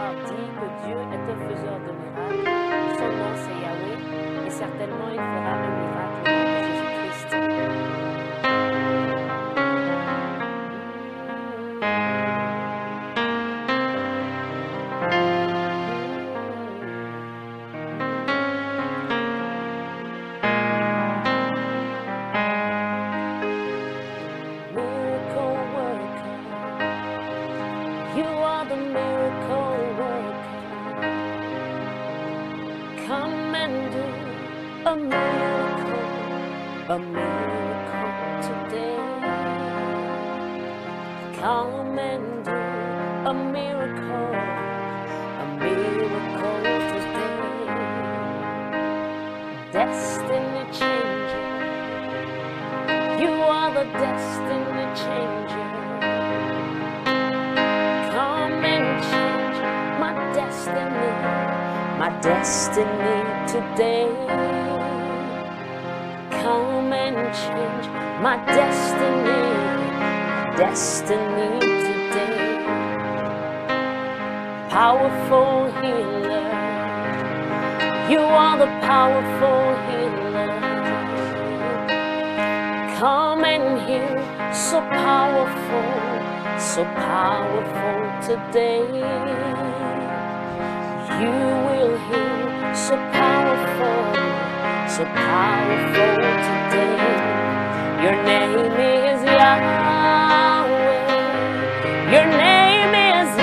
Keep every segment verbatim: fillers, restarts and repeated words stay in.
avoir dit que Dieu est un faiseur de miracles. Son nom c'est Yahweh et certainement il fera un miracle au nom de Jésus-Christ. Miracle worker, you are the miracle worker. Come and do a miracle, a miracle today. Come and do a miracle, a miracle today. Destiny changer, you are the destiny changer. Come and change my destiny, my destiny today. Come and change my destiny, destiny today. Powerful healer, you are the powerful healer. Come and heal, so powerful, so powerful today. You will heal, so powerful, so powerful today. Your name is Yahweh. Your name is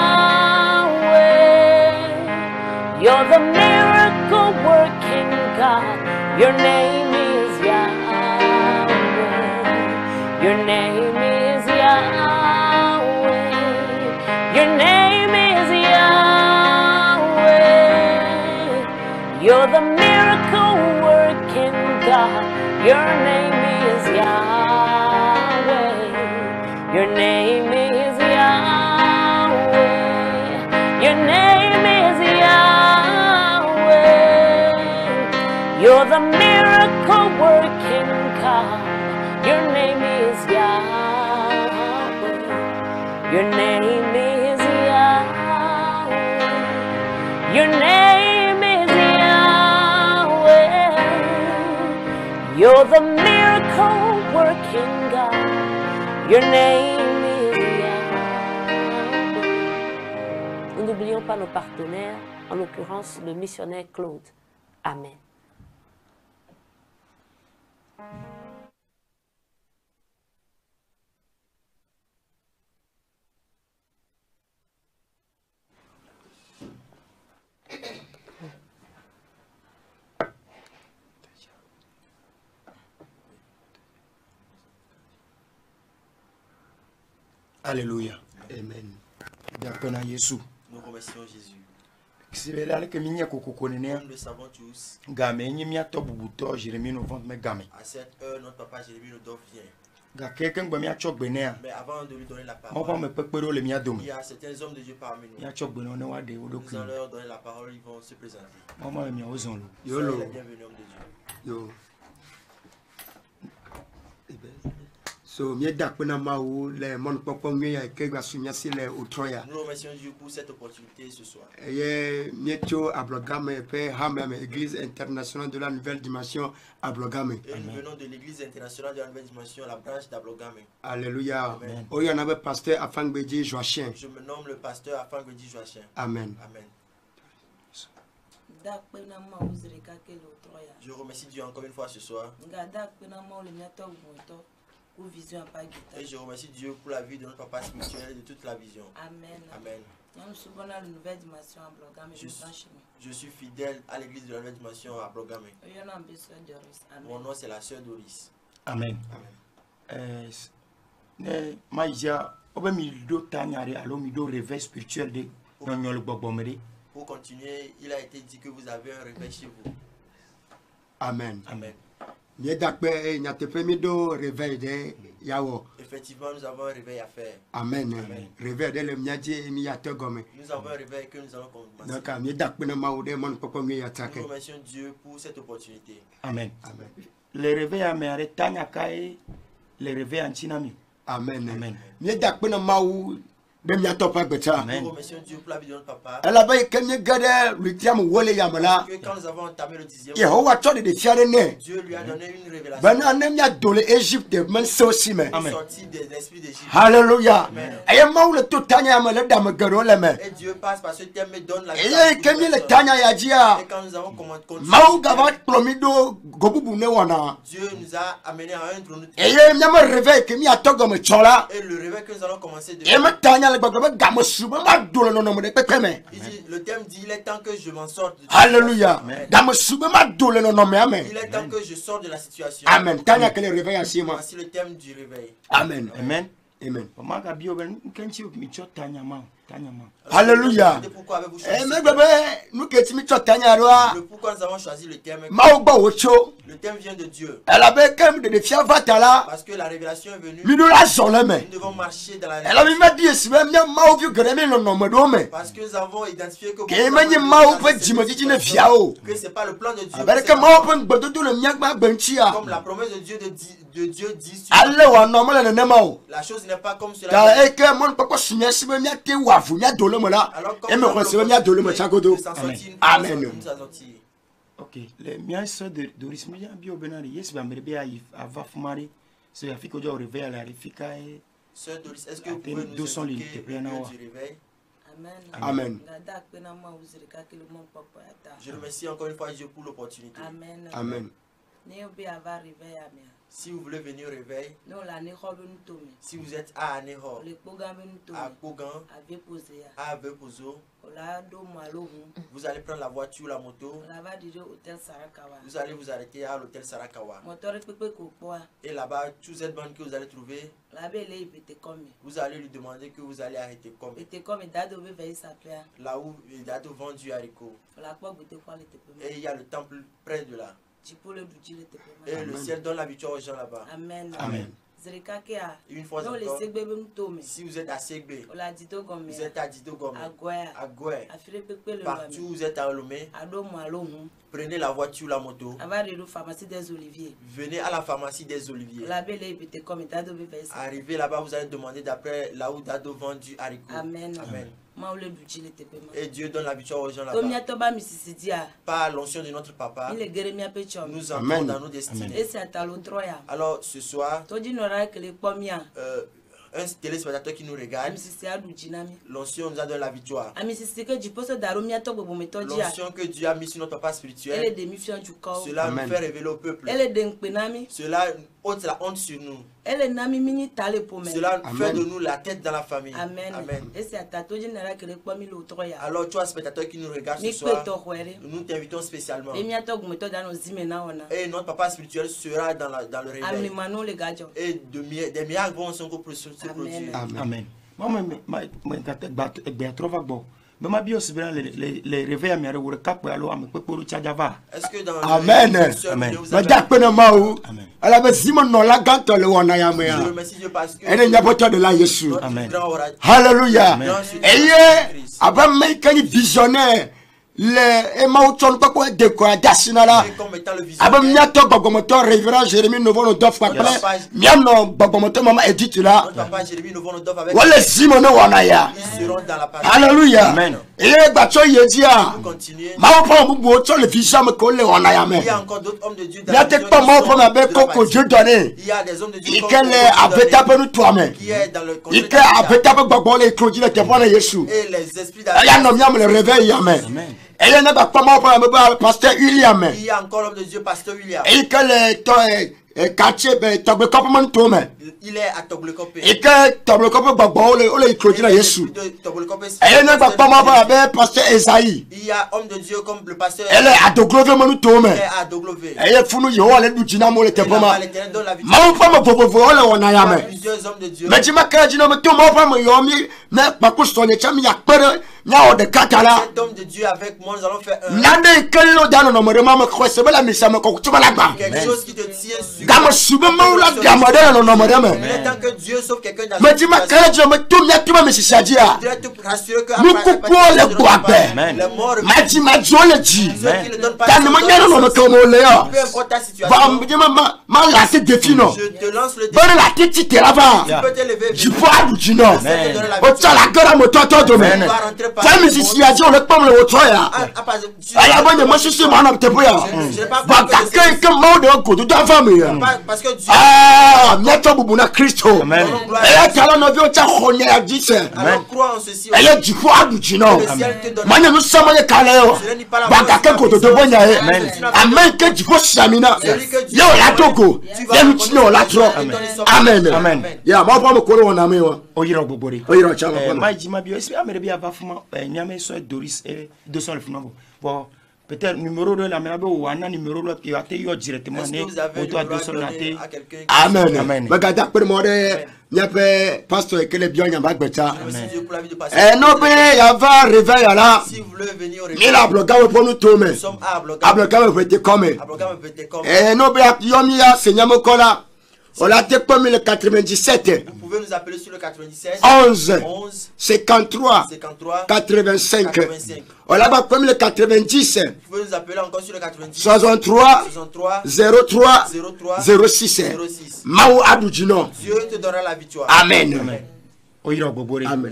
Yahweh. You're the miracle working God. Your name is Yahweh. Your name is Yahweh. Your name is Yahweh. You're the miracle working God. Your name is Yahweh. Your name is Yahweh. Your name is Yahweh. You're the miracle working God. Your name is Yahweh. Your name is Yahweh. Your name is Yahweh. You're the miracle working God. Your name is Yahweh. Nous n'oublions pas nos partenaires, en l'occurrence le missionnaire Claude. Amen. Alléluia. Amen. D'après Jésus. Nous remercions Jésus. C'est là que nous Nous le savons tous. À cette heure, notre papa Jérémie Nodov vient. Mais avant de lui donner la parole, il y a certains hommes de Dieu parmi nous. Nous allons leur donner la parole, ils vont se présenter. Soyez les bienvenus, hommes de Dieu. Yo. So, mieux d'apprendre ma ou les mon papa mieux ya que va soumis sur les outroya. Nous remercions Dieu pour cette opportunité ce soir. Et mieux to à Blogame pe Hamem Église internationale de la nouvelle dimension à Blogame. Et nous venons de l'église internationale de la nouvelle dimension, la branche d'Ablogame. Alléluia. Oh, il y en avait pasteur Afangbeji Joachim. Je me nomme le pasteur Afangbeji Joachim. Amen. Amen. Je remercie Dieu encore une fois ce soir. Et je remercie Dieu pour la vie de notre papa spirituel et de toute la vision. Amen. Amen. Je, je suis fidèle à l'église de la nouvelle dimension à Blogame. Mon nom c'est la sœur Doris. Amen. Amen. Euh, Maïsia, obemirdo tanyare alo mido réveil spirituel de nonyol gbogomere. Pour continuer, il a été dit que vous avez un réveil chez vous. Amen. Amen. Effectivement, nous avons un réveil à faire. Amen. Amen. Réveil de Nous avons un réveil que nous allons commencer. Nous remercions Dieu pour cette opportunité. Amen. Amen. Le réveil à mere tanya kai le réveil en chinami. Amen. Amen. Mieux d'apprendre ma ou Dem ya topa beta. Nous remercions Dieu pour la vie de notre papa. Elle avait kenye gade lutiam wole yamala. Que quand nous avons entamé le dixième, Yehowa todi de fiare ne. Dieu lui a donné une révélation. Bana nem ya dole Egypte men so si me. Il est sorti de l'esprit d'Égypte. Hallelujah. Aye maule to tanya yamala dam garo le me. Et Dieu passe par ce thème et donne la vie. Eye kenye le tanya ya jia. Et quand nous avons continué, Mau gava promido gobubu ne wana. Dieu nous a amené à un trône. Eye nyama réveil ke mi atogo me chola. Et le réveil que nous allons commencer de. E me tanya le gogo gamo suba ma dole no no mo de pepeme. Il dit, le thème dit, il est temps que je m'en sorte. Hallelujah. Gamo suba ma dole no no me amen. Il est temps que je sorte de la situation. Amen. Tanya que le réveil ainsi moi. Voici le thème du réveil. Amen. Amen. Amen. Maman Gabi Oben, quand tu me chot tanya ma, tanya ma. Hallelujah. Pourquoi avez-vous Eh choisi? me bebe nous que tu me chot tanya roa. Le pourquoi nous avons choisi le thème. Mau ba ocho. Le thème vient de Dieu. Elle avait comme de fier vatala. Parce que la révélation est venue. Mi do la zone me. Nous devons marcher dans la Elle avait m'a dit si même mau vu greme no no me do me. Parce que nous avons identifié que. Que manye mau pe jimodi ne fiao. Que c'est pas le plan de Dieu. Avec que mau pe gbodo le miak ma benchia. Comme la promesse de Dieu de, de Dieu dit. Alle wa normal ne mau. La chose n'est pas comme cela. Ta e que mon papa sunya si me miak te wafu nya dole mo la. E me ko se miak dole mo chagodo. Amen. Ok, les miens soeurs de Doris Mia bio benari, yes ba merbe a ava fumari, so ya fiko jo réveil à la rifika e. Sœur Doris, est-ce que vous pouvez nous expliquer le lieu du réveil? Amen. Je remercie encore une fois Dieu pour l'opportunité. Amen. Amen. Si vous voulez venir au réveil, si vous êtes à Anéhor, à Kogan, à Avepozo, vous allez prendre la voiture ou la moto, vous allez vous arrêter à l'hôtel Sarakawa. Et là-bas, tous cette bande que vous allez trouver, vous allez lui demander que vous allez arrêter comme. Là où Dado vend du haricot. Et il y a le temple près de là. Et Amen. Le ciel donne la victoire aux gens là-bas. Amen. Amen. Une fois encore, si vous êtes à Segbe, vous êtes à Didogome, à Goué, partout où vous êtes à Olomé, prenez la voiture, la moto, venez à la pharmacie des Oliviers. Arrivez là-bas, vous allez demander d'après là où Dado vend du haricot. Amen. Amen. Et Dieu donne la victoire aux gens là-bas. Par l'onction de notre papa, nous entrons dans nos destinées. Alors ce soir, euh, un téléspectateur qui nous regarde, l'onction nous a donné la victoire. L'onction que Dieu a mis sur notre papa spirituel, cela Amen. Nous fait révéler au peuple. Cela ôte la honte sur nous. Cela Amen. Fait de nous la tête dans la famille. Amen. Amen. Alors toi, spectateur qui nous regarde ce soir, nous t'invitons spécialement. Et notre papa spirituel sera dans, la, dans le réveil. Et de, des miracles vont se produire. Amen. Moi, mais ma bio les les réveils à mes cap alors me pour tchadava. Est-ce que dans Amen. Amen. Ma dakpena mau. Ala be simon no la ganto le wona ya me. Je remercie Dieu parce que ene nyaboto de la Yesu. Amen. Hallelujah. Eye aba me kan visionnaire le emauton ko ko de ko dasinala aba miato gogomoto révérend Jérémie Novono dof pa miano gogomoto mama Edith là wala simon no wona ya. Alléluia. Amen. Et bacho yedia. Ma pa mu bo to le vision me ko le wona ya me. Il y a encore d'autres hommes de Dieu dans la tête pas ma pa ma be ko Dieu donné. Il y a des hommes de Dieu qui est abeta pe nous toi même. Qui est dans le il est abeta pe gbogbo le introduire le témoin de Jésus. Et les esprits il y a nom le réveil amen. Et il y a pas ma pa ma pasteur William. Il y a encore l'homme de Dieu pasteur William. Et que le quartier ben table complètement tout mais il est à Toblekope. Et que Toblekope gbogbo le le introduire Jésus. Et il y a pas ma pa ben pasteur Esaïe. Il y a homme de Dieu comme le pasteur. Elle est à Doglove mon tout mais. Elle est à Doglove. Et il faut nous y aller du dynamo le témoin. Ma pa ma bobo le wona ya me. Plusieurs hommes de Dieu. Mais tu m'as dit non mais tout ma pa ma yomi mais pas pour son chami ya pere nya o de katala. Cet homme de Dieu avec moi nous allons faire un. Nande kello dano no mo ma ko se bela mi sa me ko tu bala ba. Quelque chose qui te tient sur. Gamo sube ma la gamo de no no mo de amen. Il est temps que Dieu sauve quelqu'un dans Mais dis-moi, quand je me tourne, il y a tout le monde qui s'est dit. Nous coupons le bois. Ma dit, ma Dieu le dit. Quand nous m'en avons comme on l'a. Ma lancé défi non. Bonne la tête t'es là-bas. Du poids du non. Au tient la gueule à mon tonton domaine. Ça me dit si a dit on le pomme le autre ya. Aïe bonne moi je suis mon homme te poya. Va quelqu'un comme moi de côté de ta famille. Ah, notre boubuna Christo. Et là quand on a vu on t'a honné à dix. Alors crois en ceci. Elle est du poids du non. Maintenant nous sommes les calais. Va quelqu'un côté de bonne ya. Amen que tu faut samina. Yo la toko. Yemchino la tro. Amen. Amen. Ya ma pa mo ko won amen wa. Oyiro gbobore. Oyiro cha ma pa. Ma jima bi esi amere bi ava fuma nyame so Doris et deux cents le fuma bon peut-être numéro de la mère ou un numéro là qui a été yo directement né auto à deux cents là. Amen. Amen. Ma gada pour mo de nyape pasteur que le bien nyamba gbeta. Eh no be ya va réveil là. Si vous voulez venir au réveil. Il a bloqué pour nous tomber. Nous sommes à bloquer. A bloqué pour te comme. Eh no be yo mi ya Seigneur mo kola. On l'a été comme le quatre-vingt-dix-sept. Vous pouvez nous appeler sur le quatre-vingt-dix-sept. onze. cinquante-trois. quatre-vingt-cinq. On l'a pas comme le quatre-vingt-dix. Vous pouvez nous appeler encore sur le quatre-vingt-dix. soixante-trois. zéro trois. zéro six. Maou Abdoudjino. Dieu te donnera la victoire. Amen. Oyiro gbobore. Amen.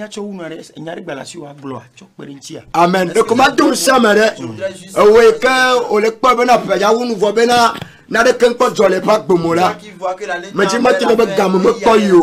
Amen. Et comment tout ça mère? Oui que on le pas bena pa ya wonu vo bena na de kan ko jole pa gbomola. Mais dis moi tu le gam me ko yo.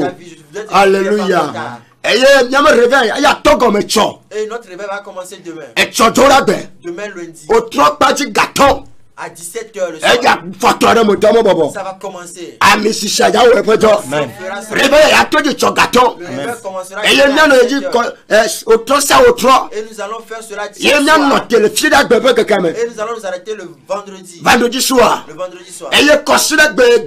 Alléluia. Et il y a un réveil, il y a togo me cho. Et notre réveil va commencer demain. Et cho dora be. Demain lundi. Au trois parti gâteau. À dix-sept heures le soir. Et y a photo de mon bobo. Ça va commencer. Ah mais si ça ya ouais poto. Réveil à toi du cho gâteau. Et il y a un dit au trois ça au trois. Et nous allons faire cela il y a un noté le fil de bébé que quand même. Et nous allons nous arrêter le vendredi. Vendredi soir. Le vendredi soir. Et il y a consulé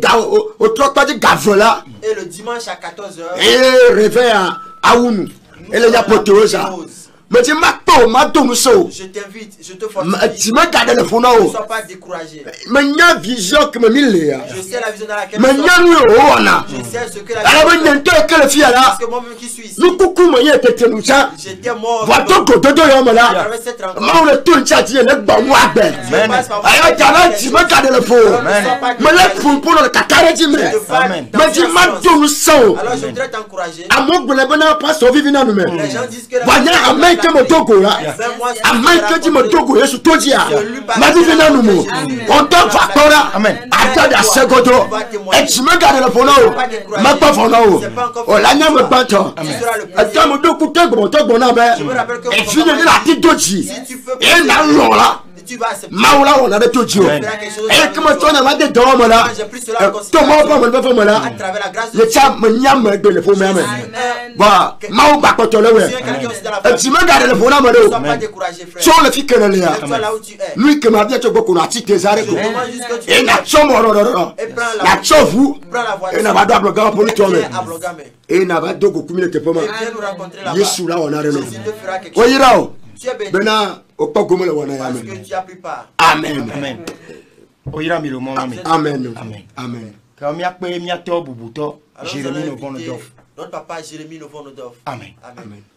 au trois parti gavola. Et le dimanche à quatorze heures. Et réveil à Aounu. Et le yapoto ça. Mais tu m'as pas, ma so. Je t'invite, je te force. Tu m'as gardé le fond. Ne sois pas découragé. Mais il y a une vision que me mille. Je sais la vision dans laquelle mais il y a une je sais ce que la alors il y a que le fille là. Parce que moi-même qui suis ici. Nous coucou moi était nous ça. J'étais mort. Va ton côté de l'homme là. Moi le tout chat il est bon moi ben. Alors tu as tu m'as gardé le fond. Mais le fond pour le cacaré dit mais. Mais tu m'as tout so. Alors je voudrais t'encourager. À mon bonheur pas sauver vivre dans nous mêmes. Les gens disent que voilà amen que mon togo là. Amen que tu me togo et sur toi dia. Ma vie vient nous nous. On te va pas amen. Attends à secondo. Et tu me gardes le fond là. Ma pas fond là. Oh la nya me banto. Attends me do couper bon togo na ben. Et tu ne la petite doji. Et là là. Maoula on a des tout Dieu. Et comment tu as des dômes là. Comment pas me faire moi là. Le cham me nyam de le fond même. Bah maou ba ko to le ouais. Et tu me gardes le fond là moi. Sur le fille que le là. Lui que m'a bien to beaucoup na tique des arrêts. Et na chomo ro ro ro. Na chovu. Et na ba do bloga pour toi même. Et na ba do ko kumile te poma. Yesu là on a reno. Oyira. Bena opa gomo le wana amen. Parce que tu as pris part. Amen. Amen. Oyira mi lo mo amen. Amen. Amen. Amen. Ka mi ape mi ato bubuto Jérémie Novonodov. Notre papa Jérémie Novonodov. Amen. Amen.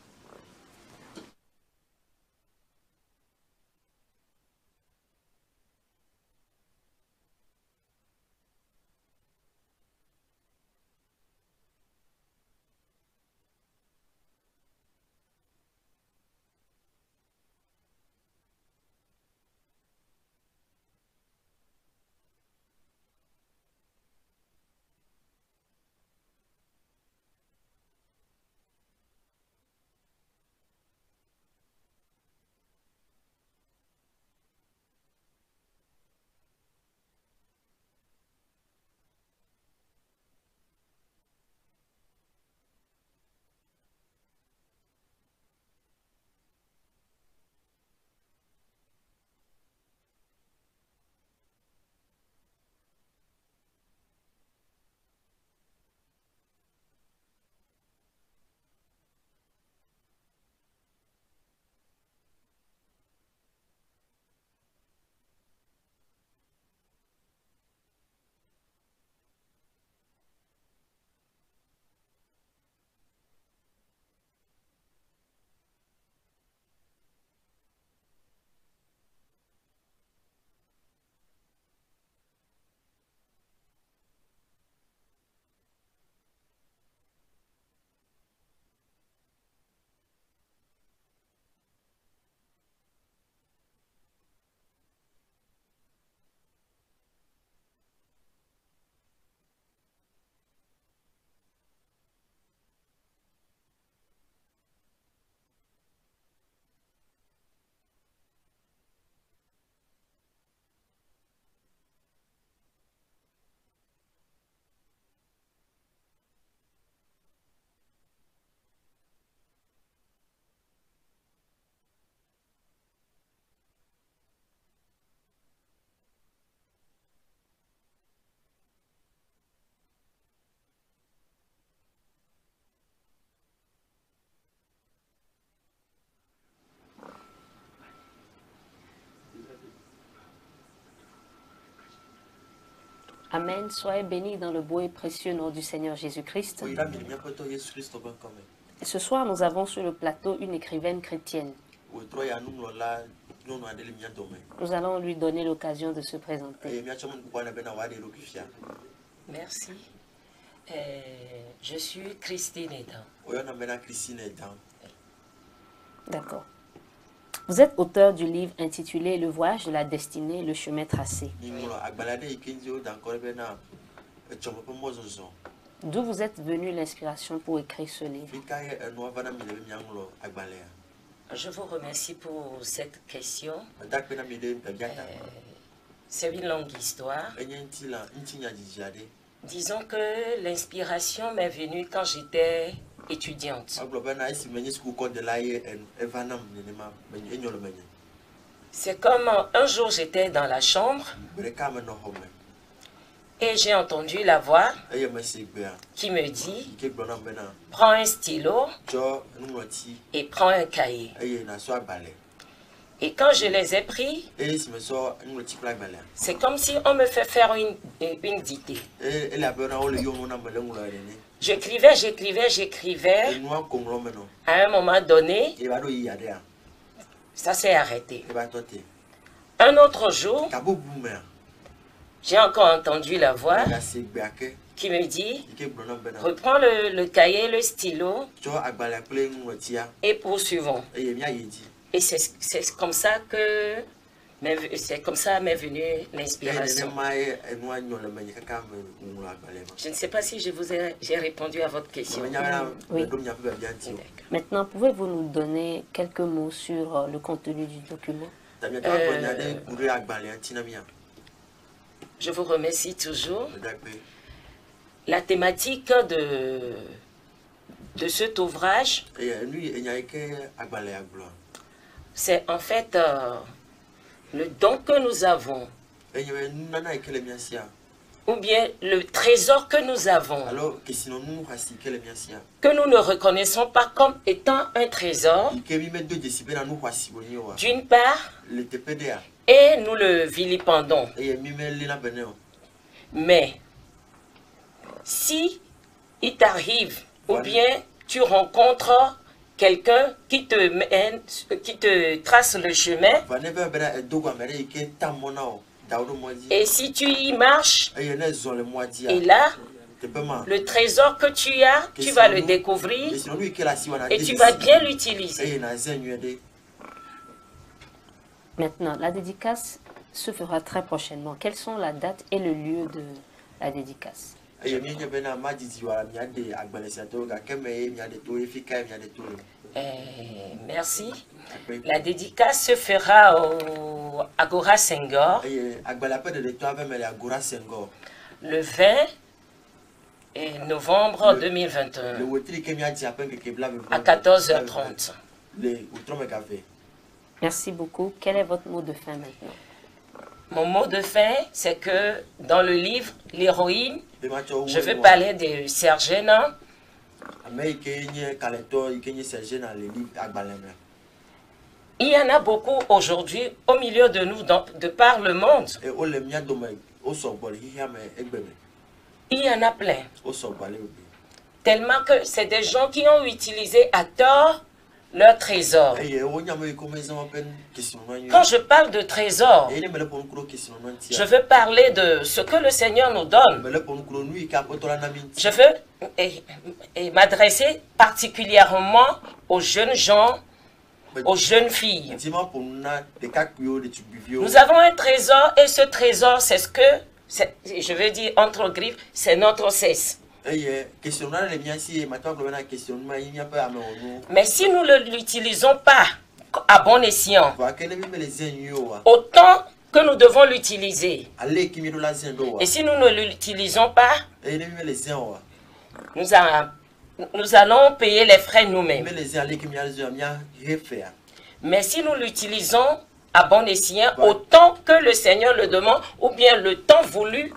Amen. Soyez bénis dans le beau et précieux nom du Seigneur Jésus-Christ. Ce soir, nous avons sur le plateau une écrivaine chrétienne. Nous allons lui donner l'occasion de se présenter. Merci. Euh, je suis Christine Edan. D'accord. Vous êtes auteur du livre intitulé Le voyage de la destinée, le chemin tracé. D'où vous êtes venu l'inspiration pour écrire ce livre? Je vous remercie pour cette question. Euh, C'est une longue histoire. Disons que l'inspiration m'est venue quand j'étais étudiante. C'est comme un jour j'étais dans la chambre et j'ai entendu la voix qui me dit: prends un stylo et prends un cahier. Et quand je les ai pris, c'est comme si on me fait faire une, une dictée. J'écrivais, j'écrivais, j'écrivais. À un moment donné, ça s'est arrêté. Un autre jour, j'ai encore entendu la voix qui me dit: reprends le, le cahier, le stylo et poursuivons. Et c'est comme ça que c'est comme ça m'est venue l'inspiration. Je ne sais pas si je vous ai j'ai répondu à votre question. Oui. Maintenant, pouvez-vous nous donner quelques mots sur le contenu du document? euh, Je vous remercie toujours. La thématique de, de cet ouvrage, c'est en fait euh, le don que nous avons, ou bien le trésor que nous avons, que nous ne reconnaissons pas comme étant un trésor, d'une part, et nous le vilipendons. Mais si il t'arrive, ou bien tu rencontres quelqu'un qui te mène, qui te trace le chemin, et si tu y marches, et là, le trésor que tu as, tu vas le découvrir et tu vas bien l'utiliser. Maintenant, la dédicace se fera très prochainement. Quelles sont la date et le lieu de la dédicace? Euh, merci. La dédicace se fera au Agora Senghor le vingt novembre deux mille vingt et un à quatorze heures trente. Merci beaucoup. Quel est votre mot de fin maintenant? Mon mot de fin, c'est que dans le livre L'héroïne, je vais parler de Sergena. Il y en a beaucoup aujourd'hui au milieu de nous, dans, de par le monde. Il y en a plein. Tellement que c'est des gens qui ont utilisé à tort leur trésor. Quand je parle de trésor, je veux parler de ce que le Seigneur nous donne. Je veux m'adresser particulièrement aux jeunes gens, aux jeunes filles. Nous avons un trésor et ce trésor, c'est ce que, je veux dire entre griffes, c'est notre cesse. Mais si nous ne l'utilisons pas à bon escient, autant que nous devons l'utiliser, et si nous ne l'utilisons pas, nous, a, nous allons payer les frais nous-mêmes. Mais si nous l'utilisons à bon escient, autant que le Seigneur le demande, ou bien le temps voulu,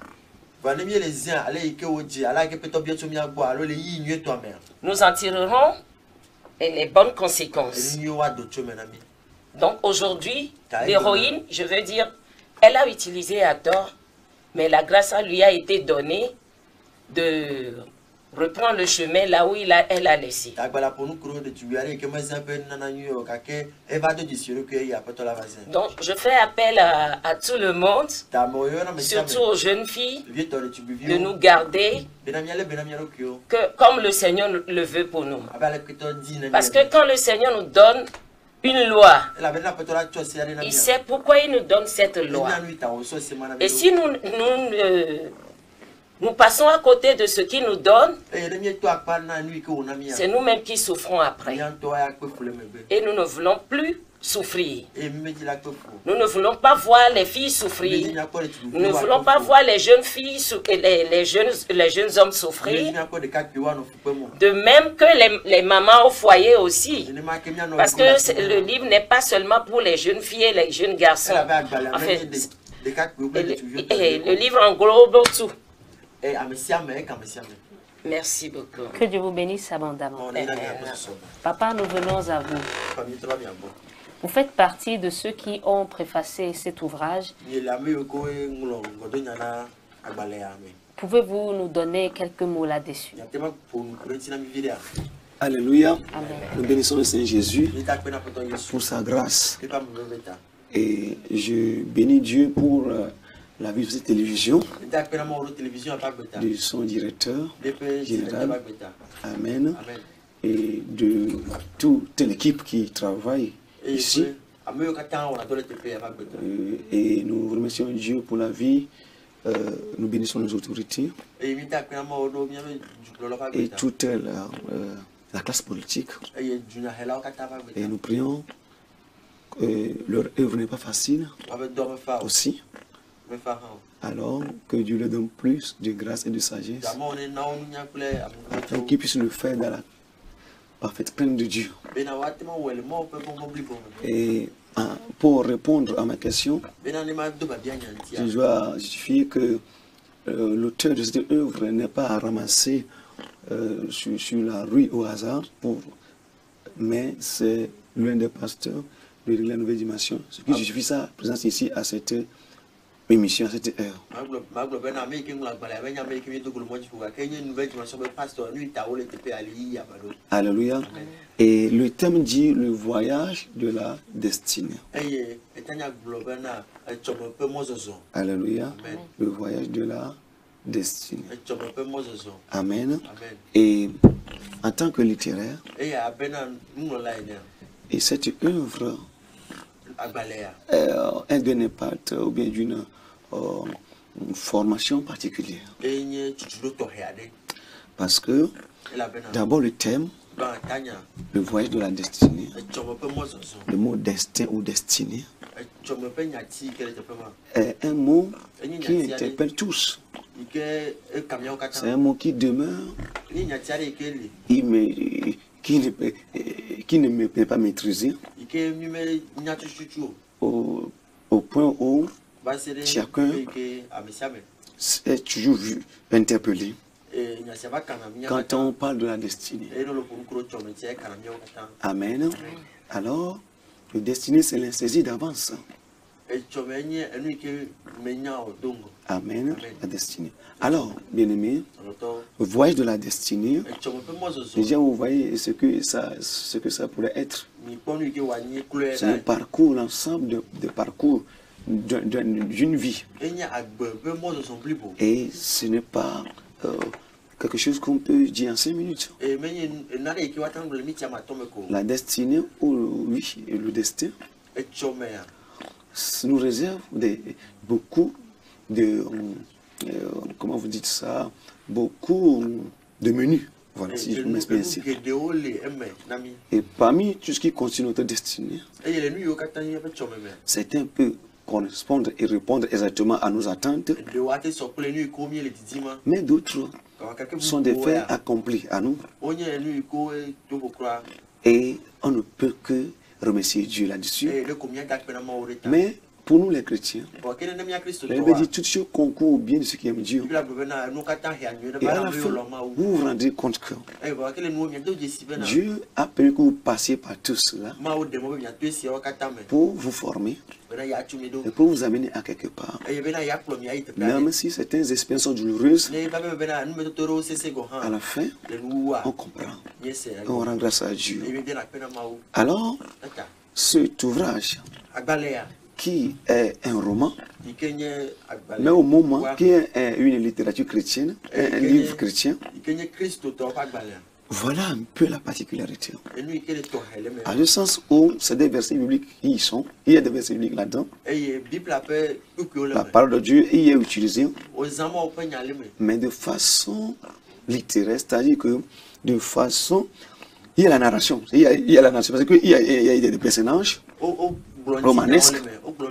nous en tirerons les bonnes conséquences. Donc aujourd'hui, l'héroïne, je veux dire, elle a utilisé à tort Mais la grâce lui a été donnée de reprendre le chemin là où il a, elle a laissé. Donc je fais appel à, à tout le monde, surtout aux jeunes filles, de nous garder que, comme le Seigneur le veut pour nous. Parce que quand le Seigneur nous donne une loi, il sait pourquoi il nous donne cette loi. Et si nous, nous euh, nous passons à côté de ce qu'il nous donne, c'est nous-mêmes qui souffrons après. Et nous ne voulons plus souffrir. Nous ne voulons pas voir les filles souffrir. Nous ne voulons pas voir les jeunes filles et les, les, jeunes, les jeunes hommes souffrir. De même que les, les mamans au foyer aussi. Parce que le livre n'est pas seulement pour les jeunes filles et les jeunes garçons. En fait, et, et le livre englobe tout. Merci beaucoup. Que Dieu vous bénisse abondamment. Papa, nous venons à vous. Vous faites partie de ceux qui ont préfacé cet ouvrage. Pouvez-vous nous donner quelques mots là-dessus? Alléluia. Nous bénissons le Seigneur Jésus pour sa grâce. Et je bénis Dieu pour euh, la vie de cette télévision, de son directeur général. Amen. Et de toute l'équipe qui travaille ici. Euh, et nous remercions Dieu pour la vie. Euh, nous bénissons nos autorités et toute la, euh, la classe politique. Et nous prions que leur œuvre n'est pas facile aussi. Alors que Dieu leur donne plus de grâce et de sagesse, qu'ils puissent le faire dans la parfaite crainte de Dieu. Et hein, pour répondre à ma question, je dois justifier que euh, l'auteur de cette œuvre n'est pas à ramasser euh, sur, sur la rue au hasard, pour, mais c'est l'un des pasteurs de la Nouvelle Dimension, ce qui justifie sa présence ici à cette émission, à cette heure. Alléluia. Et le thème dit le voyage de la destinée. Alléluia. Le voyage de la destinée. Amen. Et en tant que littéraire, et cette œuvre euh, est d'un impact ou bien d'une euh, formation particulière. Parce que d'abord le thème, le voyage de la destinée, le mot destin ou destinée, est un mot qui interpelle tous. C'est un mot qui demeure, il me, qui, ne, qui ne me peut pas maîtriser, au, au point où chacun est toujours vu, interpellé quand on parle de la destinée. Amen. Alors, le destinée, c'est l'insaisie d'avance. Amen. La destinée. Alors, bien aimé, le voyage de la destinée, déjà vous voyez ce que ça, ce que ça pourrait être. C'est un parcours, l'ensemble de, de parcours d'une vie. Et ce n'est pas euh, quelque chose qu'on peut dire en cinq minutes. La destinée, ou oui, le destin, nous réserve des, beaucoup de, euh, comment vous dites ça, beaucoup de menus. Voilà, si je peux m'exprimer ainsi. Et parmi tout ce qui constitue notre destinée, c'est un peu correspondre et répondre exactement à nos attentes, mais d'autres sont des faits accomplis à nous. Et on ne peut que remercier Dieu là-dessus. Mais Pour nous les chrétiens, la Bible dit toutes choses concourent au bien de ceux qui aiment Dieu. Et à la fin, vous vous rendez compte que Dieu a permis que vous passiez par tout cela pour vous former et pour vous amener à quelque part. Même si certaines expériences sont douloureuses, à la fin, on comprend. On rend grâce à Dieu. Alors, cet ouvrage qui est un roman, mais au moment qui est une littérature chrétienne, un livre chrétien, voilà un peu la particularité. À ce sens où c'est des versets bibliques qui y sont, il y a des versets bibliques là-dedans. La parole de Dieu y est utilisée, mais de façon littéraire, c'est-à-dire que de façon, il y a la narration, il y a, il y a la narration, parce qu'il y, y, y a des personnages romanesque.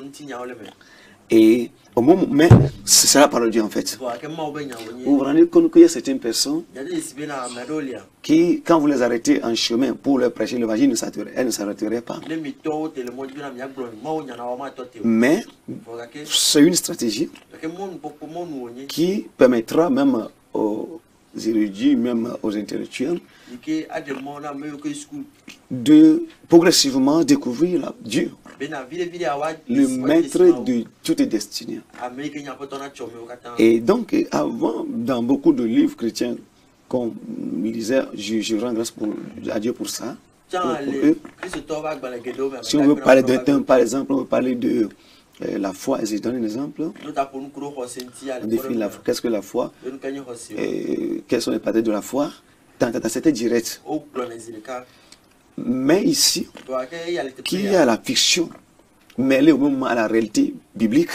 Et au moment, mais c'est la parole de Dieu en fait. Vous vous rendez compte qu'il y a certaines personnes qui, quand vous les arrêtez en chemin pour leur prêcher l'évangile, elles ne s'arrêteraient pas. Mais c'est une stratégie qui permettra même aux érudits, même aux intellectuels, de progressivement découvrir la, Dieu, le maître de toutes les destinées. Et donc, avant, dans beaucoup de livres chrétiens qu'on lisait, je, je rends grâce pour, à Dieu pour ça. Pour, pour eux. Si on veut parler d'un thème, par exemple, on veut parler de euh, la foi, je donne un exemple. On définit la foi. Qu'est-ce que la foi? Et quels sont les parties de la foi? Dans, dans c'était direct. Mais ici, qu'il y a la fiction mêlée au moment à la réalité biblique,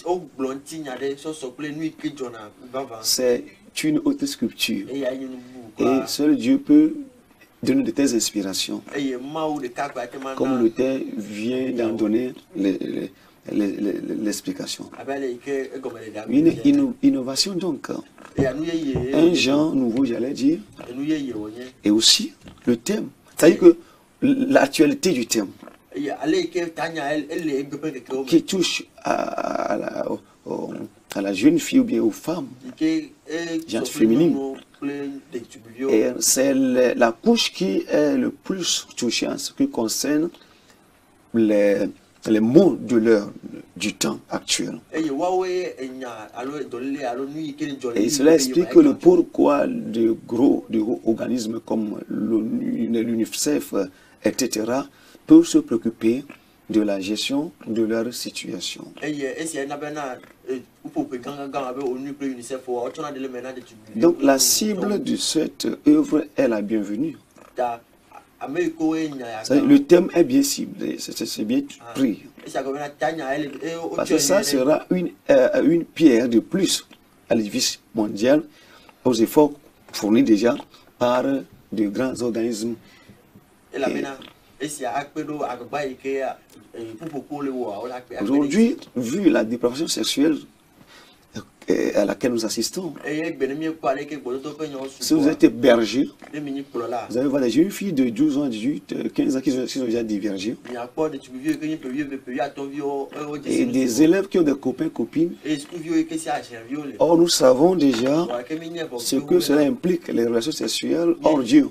c'est une haute sculpture. Et seul Dieu peut donner de telles inspirations. Comme le Père vient d'en donner l'explication. Une inno innovation donc. Un genre nouveau, j'allais dire. Et aussi le thème. C'est-à-dire que l'actualité du thème qui touche à, à, la, au, à la jeune fille ou bien aux femmes, genre féminine. Et c'est la couche qui est le plus touchée en ce qui concerne les, les mots de l'heure du temps actuel. Et cela explique le pourquoi de gros, de gros organismes comme l'UNICEF, et cetera, peuvent se préoccuper de la gestion de leur situation. Donc la cible de cette œuvre est la bienvenue. Le thème est bien ciblé, c'est bien pris. Parce que ça sera une, euh, une pierre de plus à l'édifice mondial aux efforts fournis déjà par de grands organismes. Aujourd'hui, vu la dépravation sexuelle à laquelle nous assistons, si vous êtes berger, vous allez voir des jeunes filles de douze ans, dix-huit, quinze ans qui sont, qui sont déjà divergées. Et des élèves qui ont des copains, copines. Or, nous savons déjà ce que cela implique, les relations sexuelles hors Dieu.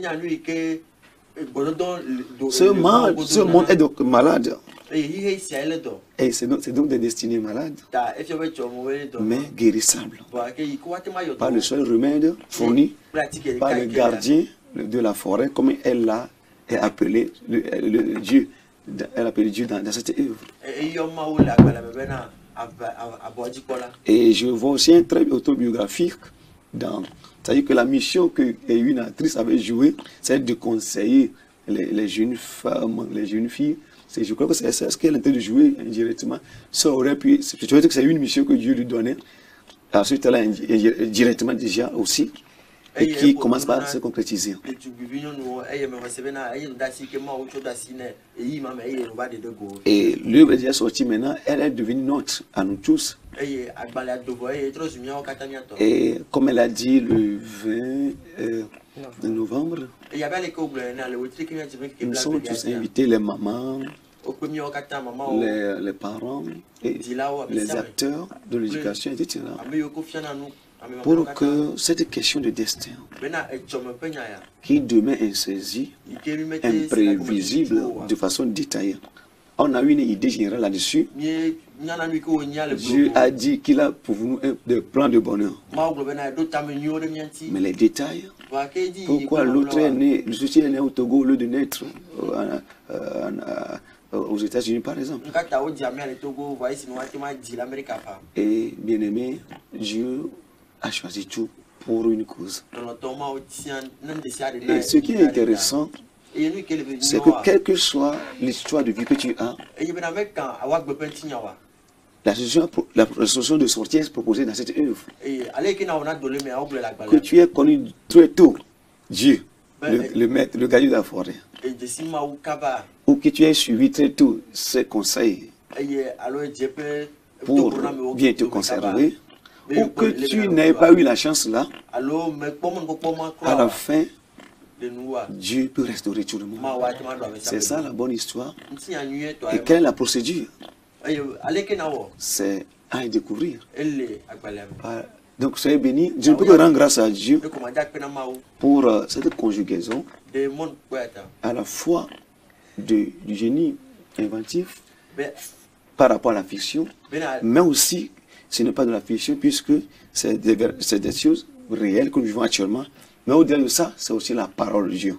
Ce monde, ce monde est donc malade. Et c'est donc, donc des destinées malades, mais guérissables. Par le seul remède fourni par le gardien de la forêt, comme elle l'a appelé le, le Dieu. Elle a appelé Dieu dans, dans cette œuvre. Et je vois aussi un trait autobiographique dans. C'est-à-dire que la mission qu'une actrice avait jouée, c'est de conseiller les, les jeunes femmes, les jeunes filles. Je crois que c'est ce qu'elle était de jouer indirectement. Ça aurait pu. Je veux dire que c'est une mission que Dieu lui donnait. Ensuite, elle a directement déjà aussi. Et qui commence par se concrétiser. Et l'œuvre est déjà sortie maintenant, elle est devenue nôtre à nous tous. Et comme elle a dit le vingt euh, novembre, nous sommes tous invités, les mamans, les, les parents et les acteurs de l'éducation, et cetera, pour que cette question de destin, qui demeure insaisie, imprévisible de façon détaillée, on a une idée générale là-dessus. Dieu a dit qu'il a pour nous des plans de bonheur. Mais les détails, pourquoi l'autre est né, le souci est né au Togo au lieu de naître euh, euh, euh, aux États-Unis par exemple. Et bien aimé, Dieu a choisi tout pour une cause. Et ce qui est intéressant, c'est que quelle que soit l'histoire de vie que tu as, la solution, la solution de sortie est proposée dans cette œuvre. Que tu aies connu très tôt Dieu, le, le maître, le gardien de la forêt, ou que tu aies suivi très tôt ses conseils pour bien te conserver, ou que tu n'aies pas eu la chance là, à la fin, Dieu peut restaurer tout le monde. C'est ça la bonne histoire. Et quelle est la procédure? C'est à y découvrir. Donc soyez bénis. Je ne peux que rendre grâce à Dieu pour euh, cette conjugaison à la fois de, du génie inventif par rapport à la fiction, mais aussi ce n'est pas de la fiction puisque c'est des, des choses réelles que nous vivons actuellement. Mais au-delà de ça, c'est aussi la parole de Dieu.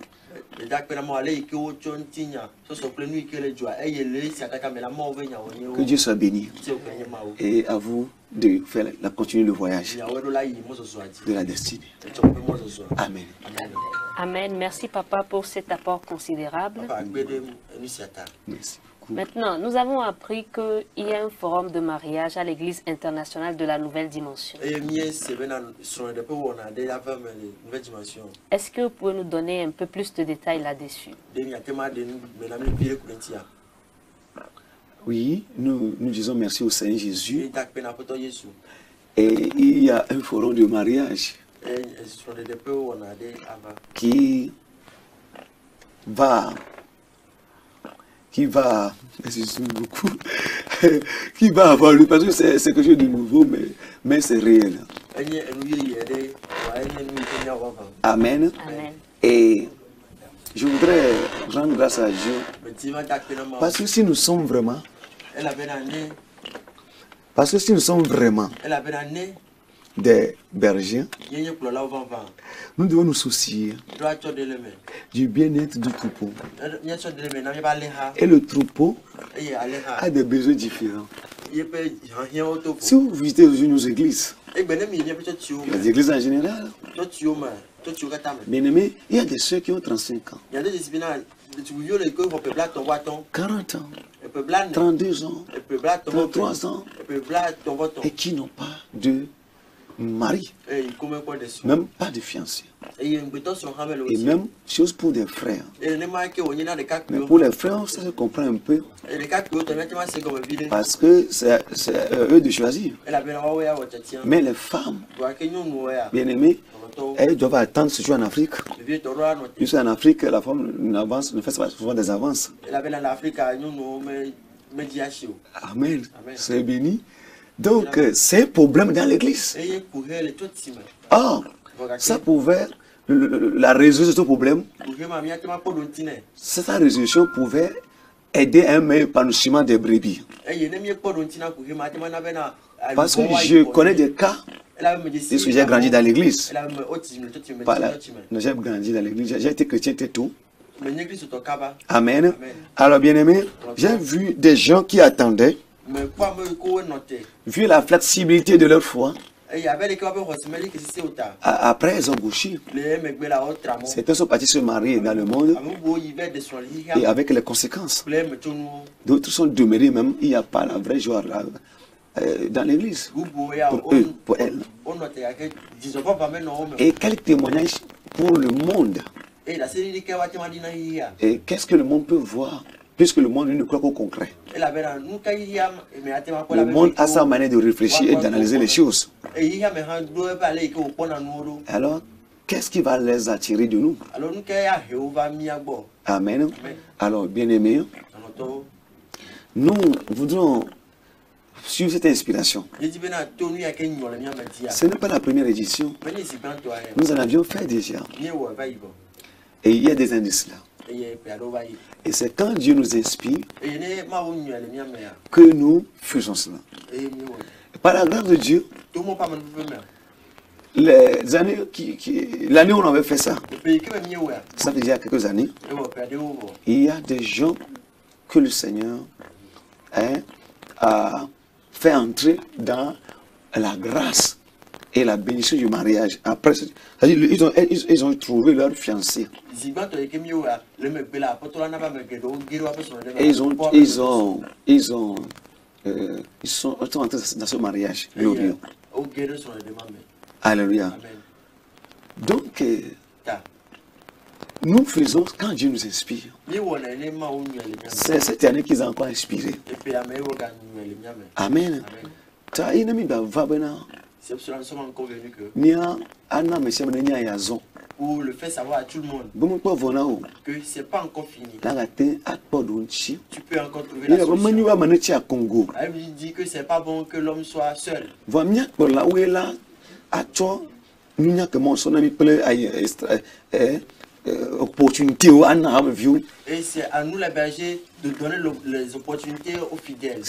Que Dieu soit béni. Et à vous de faire la, continuer le voyage de la destinée. Amen. Amen. Merci papa pour cet apport considérable. Merci. Maintenant, nous avons appris qu'il y a un forum de mariage à l'Église internationale de la Nouvelle Dimension. Est-ce que vous pouvez nous donner un peu plus de détails là-dessus? Oui, nous, nous disons merci au Seigneur Jésus. Et il y a un forum de mariage qui va... qui va, beaucoup, qui va avoir lieu, parce que c'est quelque chose de nouveau, mais, mais c'est réel. Amen. Amen. Et je voudrais rendre grâce à Dieu, parce que si nous sommes vraiment, parce que si nous sommes vraiment des bergers, nous devons nous soucier du bien-être du troupeau. Et le troupeau a des besoins différents. Si vous visitez nos églises, les églises en général, bien aimé, il y a des soeurs qui ont trente-cinq ans, quarante ans, trente-deux ans, trente-trois ans, et qui n'ont pas de mari, même pas de fiancé. Et même chose pour des frères. Mais pour les frères, ça se comprend un peu. Parce que c'est eux de choisir. Mais les femmes, bien aimées, elles doivent attendre ce jour en Afrique. Puisque en Afrique, la femme n'avance, ne fait pas souvent des avances. Amen. C'est béni. Donc, c'est un problème dans l'église. Or, ça pouvait, le, le, la résolution de ce problème, cette résolution pouvait aider à un meilleur épanouissement des brebis. Parce que je connais des cas, puisque j'ai grandi dans l'église. J'ai grandi dans l'église, j'ai été chrétien très tôt. Amen. Alors, bien aimé, j'ai vu des gens qui attendaient, vu la flexibilité de leur foi, après ils ont bouché. Certains sont partis se marier dans le monde et avec les conséquences. D'autres sont demeurés même, il n'y a pas la vraie joie là, euh, dans l'église pour eux, pour elles. Et quel témoignage pour le monde. Et qu'est-ce que le monde peut voir? Puisque le monde ne croit qu'au concret. Le monde a sa manière de réfléchir et d'analyser les choses. Alors, qu'est-ce qui va les attirer de nous? Amen. Alors, bien aimé, Nous voudrons suivre cette inspiration. Ce n'est pas la première édition. Nous en avions fait déjà. Et il y a des indices là. Et c'est quand Dieu nous inspire que nous faisons cela. Et par la grâce de Dieu, les années qui, qui l'année où on avait fait ça, ça fait déjà quelques années, il y a des gens que le Seigneur hein, a fait entrer dans la grâce et la bénédiction du mariage. Après, ils ont, ils, ils ont trouvé leur fiancé. Et ils ont, ils ont, ils ont, euh, ils sont entrés dans ce mariage glorieux. Alléluia. Donc, euh, nous faisons quand Dieu nous inspire. C'est cette année qu'ils ont encore inspiré. Amen. C'est pour cela que nous sommes convenus que pour le faire savoir à tout le monde que ce n'est pas encore fini. Tu peux encore trouver la solution. La Bible dit que ce n'est pas bon que l'homme soit seul. Et c'est à nous les bergers de donner le, les opportunités aux fidèles.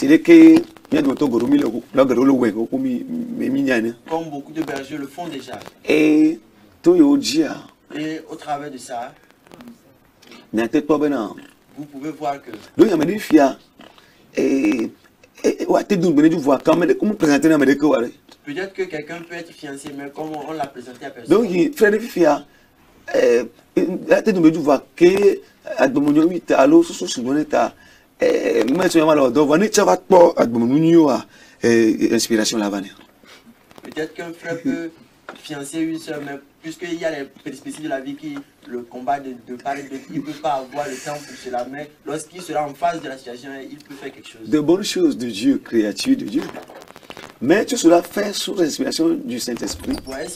Comme beaucoup de bergers le font déjà. Et Et au travers de ça, vous pouvez voir que peut-être que quelqu'un peut être fiancé, mais comme on l'a présenté à personne. Donc, il fait des filles. La tête de me dire que à Domonio huit à l'eau sous sous boneta mais tu vas alors devoir ne pas pas à Domonio inspiration la vanne. Peut-être qu'un frère peut fiancer une soeur, mais puisqu'il y a les péripéties de la vie qui le combat de, de part et d'autre, il ne peut pas avoir le temps pour cela, mais lorsqu'il sera en face de la situation, il peut faire quelque chose. De bonnes choses de Dieu, créature de Dieu. Mais tout cela fait sous l'inspiration du Saint-Esprit.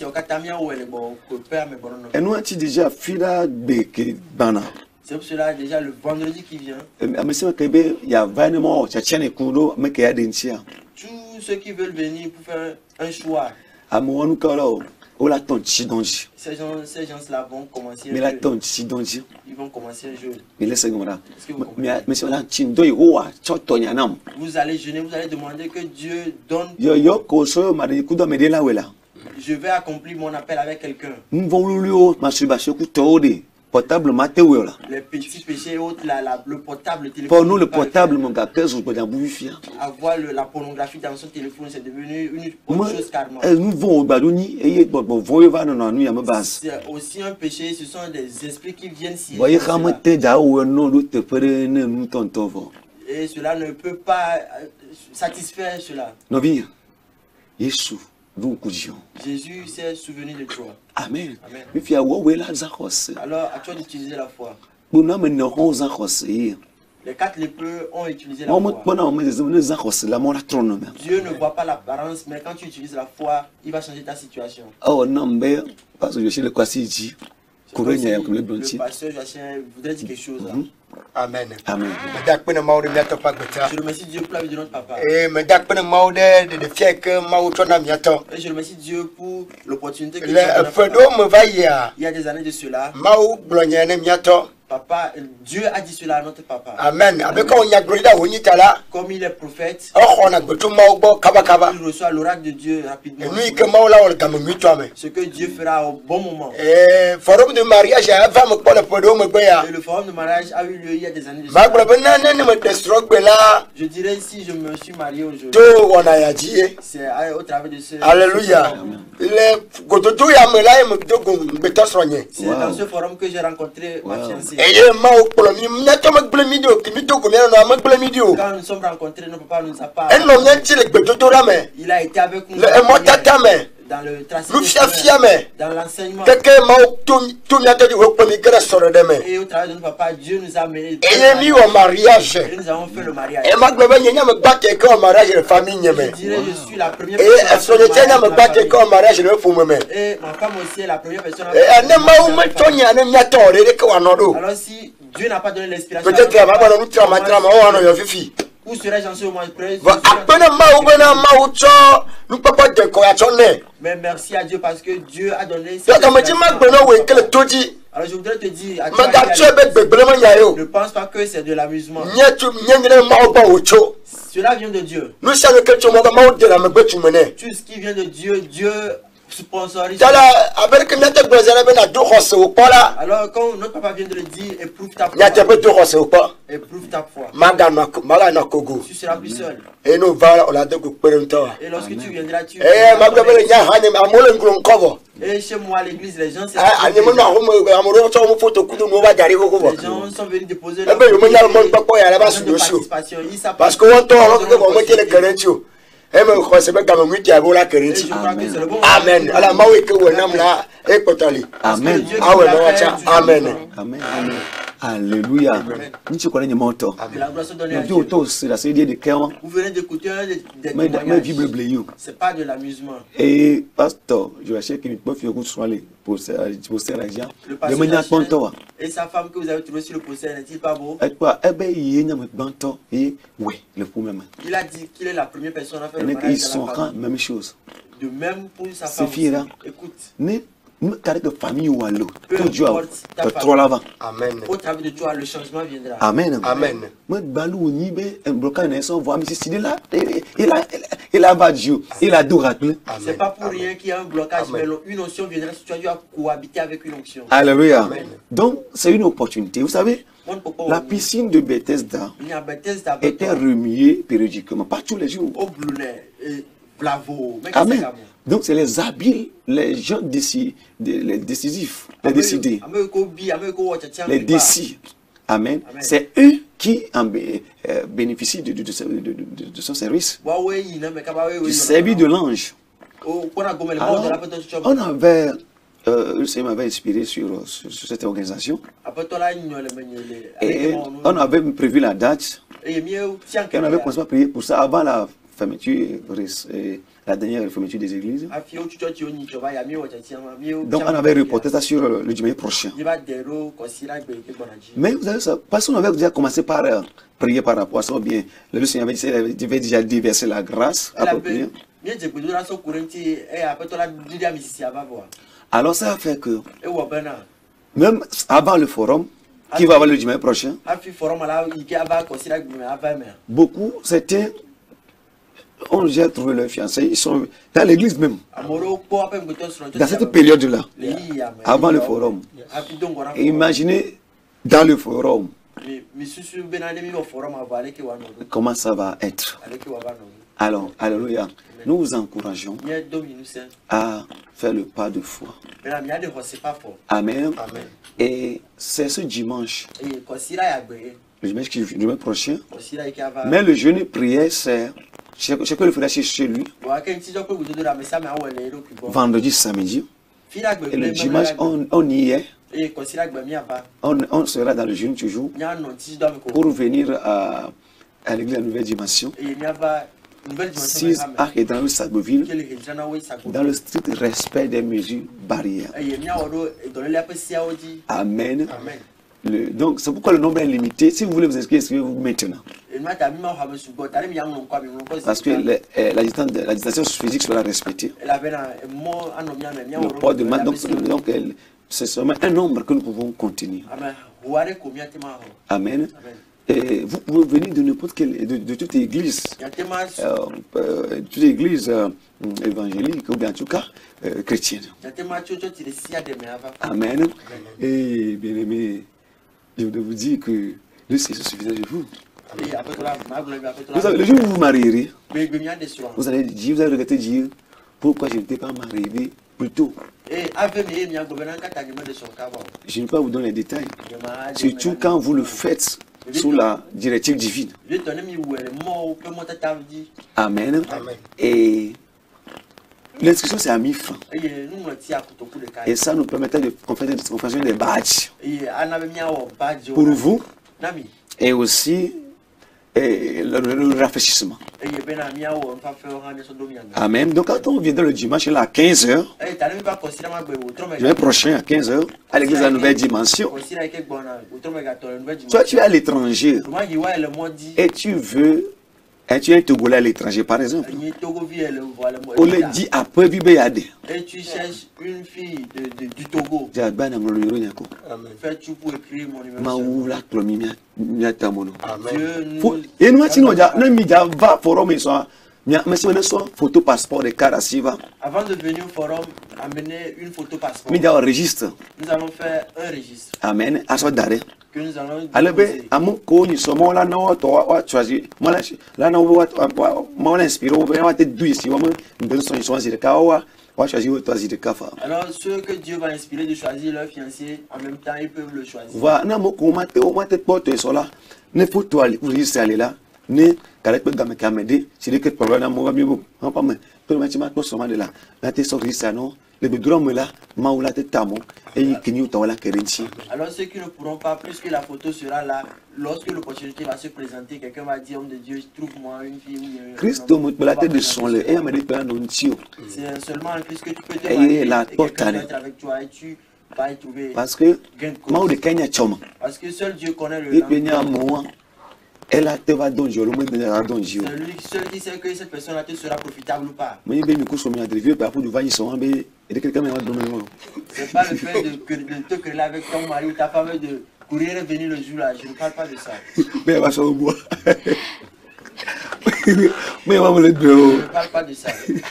Et nous avons déjà fait la béque bana. C'est pour cela déjà le vendredi qui vient. Il y a vraiment tous ceux qui veulent venir pour faire un choix. Ces gens, ces gens-là vont commencer un jeu. Ils vont commencer un jeu. Vous allez jeûner, vous allez demander que Dieu donne. Je vais accomplir mon appel avec quelqu'un. Les petits péchés et autres, la, la, le portable, le téléphone. Pour nous, le portable, mon gars, qu'est-ce que vous avoir le, la pornographie dans son téléphone, c'est devenu une autre chose carrément. C'est aussi un péché, ce sont des esprits qui viennent s'y. Et cela ne peut pas satisfaire cela. Jésus s'est souvenu de toi. Amen. Amen. Alors, à toi d'utiliser la foi. Les quatre lépreux ont utilisé la foi. Dieu ne voit pas l'apparence, mais quand tu utilises la foi, il va changer ta situation. Oh non, mais parce que je suis le quasi. Le pasteur Joachim voudrait dire quelque chose. Mm -hmm. Amen. Amen. Je remercie Dieu pour la vie de notre papa. Et je remercie Dieu pour l'opportunité que Dieu a donné. Il y a des années de cela. Papa, Dieu a dit cela à notre papa. Amen. Comme il est prophète, il reçoit l'oracle de Dieu rapidement. Ce que Dieu fera au bon moment. Et le forum de mariage a eu lieu il y a des années de cela. Je dirais si je me suis marié aujourd'hui, c'est au travers de ce. Alléluia. C'est dans ce forum que j'ai rencontré ma fiancée. Quand nous sommes rencontrés, notre papa nous a pas. Il a été avec nous dans le tracé, dans l'enseignement. Et au travers de notre papa, Dieu nous a amenés. Et nous avons fait le mariage. Je dirais, je suis la première personne. Et ma femme aussi est la première personne. Alors si Dieu n'a pas donné l'inspiration, peut-être Où serais-je en ce moment? Mais merci à Dieu parce que Dieu a donné. Alors je voudrais te dire, ne pense pas que c'est de l'amusement. Cela vient de Dieu. Tout ce qui vient de Dieu, Dieu sponsorise. Alors quand notre papa vient de le dire, éprouve ta foi. Éprouve ta foi. Tu seras plus seul. Et lorsque tu viendras, tu et chez moi à l'église, les gens, les gens sont venus déposer leur participation. Ils savent parce que Amen. Amen. Amen. Amen. Alléluia. Nous connaissons moto. Vous venez d'écouter des témoignages. C'est pas de l'amusement. Et pasteur, je vais chercher qu'il peut faire aller pour poster l'argent. Et sa femme que vous avez trouvée sur le poster n'est-il pas beau? Il a dit qu'il est la première personne à faire le mariage. Ils sont même chose. De même pour sa femme. Écoute. Car de famille ou à l'eau, tout Dieu a trop l'avant. Amen. Au travers de toi, le changement viendra. Amen. Amen. Moi, Balou, Nibe, un blocage, on voit, mais c'est là, il a, il a battu, il a tout rappelé. C'est pas pour rien qu'il y a un blocage, mais une onction viendra si tu as cohabité avec une onction. Alléluia. Donc, c'est une opportunité. Vous savez, la piscine de Bethesda était remuée périodiquement, pas tous les jours. Au Blounet, Bravo. Amen. Donc c'est les habiles, les gens décis, les décisifs, les décidés, les décis. Amen. Amen. C'est eux qui en bé, euh, bénéficient de, de, de, de, de, de son service, du service de l'ange. Alors, on avait, euh, le Seigneur m'avait inspiré sur, sur, sur cette organisation. Et on avait prévu la date. Et on avait commencé à prier pour ça avant la fermeture, la dernière fermeture des églises. Donc on avait reporté ça sur le, le dimanche prochain. Mais vous savez ça, parce qu'on avait déjà commencé par euh, prier par rapport à ça, bien, le Seigneur avait, avait déjà déversé la grâce appropriée. Alors ça a fait que, même avant le forum, qui va avoir le dimanche prochain, beaucoup, c'était, on j'ai trouvé leurs fiancés, ils sont dans l'église même, dans cette période-là, avant le forum. Et imaginez, dans le forum, comment ça va être. Alors, alléluia, nous vous encourageons à faire le pas de foi. Amen. Et c'est ce dimanche, le dimanche, le dimanche prochain, mais le jeûne et prière, c'est je peux le faire chez lui, vendredi, samedi, et le dimanche, on, on y est. On, on sera dans le jeûne toujours pour venir à, à l'église de la Nouvelle Dimension, six Arc et dans le Sagoville, dans le strict respect des mesures barrières. Amen. Le, donc c'est pourquoi le nombre est limité. Si vous voulez vous inscrire, inscrivez-vous maintenant. Parce que le, eh, la, distance, la distanciation physique sera respectée. Le poids de main, donc, donc c'est seulement un nombre que nous pouvons contenir. Amen. Et vous pouvez venir de n'importe quelle, de, de toute église, euh, euh, toute église euh, évangélique ou bien en tout cas euh, chrétienne. Amen. Et bien aimé, je voudrais vous dire que le Seigneur suffisant de vous. Vous savez, le jour où vous vous marierez, vous allez dire, vous allez regretter dire pourquoi je n'étais pas marié plus tôt. Je ne vais pas vous donner les détails. Surtout quand vous le faites sous la directive divine. Amen. Amen. Et l'inscription c'est à mille francs. Et ça nous permettait de confectionner des badges pour vous et aussi et le, le, le rafraîchissement. Amen. Donc quand on viendra le dimanche là, à quinze heures, le prochain à quinze heures, à l'église de la Nouvelle Dimension, toi tu es à l'étranger et tu veux Et tu es un Togolais à l'étranger, par exemple. On le dit après Vibéade. Et tu cherches une fille de, de, du Togo. Amen. Fais-tu pour écrire mon numéro? Et nous, si nous va forum et ça. Photo passeport de Karasiva. Avant de venir au forum, amener une photo passeport. Nous avons un registre. Nous allons faire un registre. Amen. À ce d'arrêt. Que nous allons. Alors, à mon co, nous sommes là, nous avons choisi. Moi, là, nous avons inspiré. On va être doué ici. On va choisir le cas. On va choisir le cas. Alors, ceux que Dieu va inspirer de choisir leur fiancé, en même temps, ils peuvent le choisir. Voilà. Nous avons commenté. On va être porté sur là. Ne faut-il aller pour y aller là. Ne carré pe game kamede si de que problème mo ba bibo on pas mais tout le temps soma de là la te sorti ça non le bedroom là maoula te tamo et il kinyu to la kerenchi. Alors ceux qui ne pourront pas, puisque la photo sera là, lorsque l'opportunité va se présenter, quelqu'un va dire homme de Dieu, trouve-moi une fille ou Christo mo la tête de son le et me plan non tio. C'est seulement en plus que tu peux te marier la porte avec toi et tu vas y trouver. Parce que maou de Kenya choma. Parce que seul Dieu connaît le temps. Elle a te va donner le monde de la donner. C'est lui seul qui sait que cette personne-là te sera profitable ou pas. Mais il me couche sur mes interviews par rapport du vaille son et de quelqu'un me va donner. C'est pas le fait de, de te créer avec ton mari ou ta femme de courir et venir le jour là. Je ne parle pas de ça. Mais elle va se bois. Mais elle va me le dire. Je ne parle pas de ça.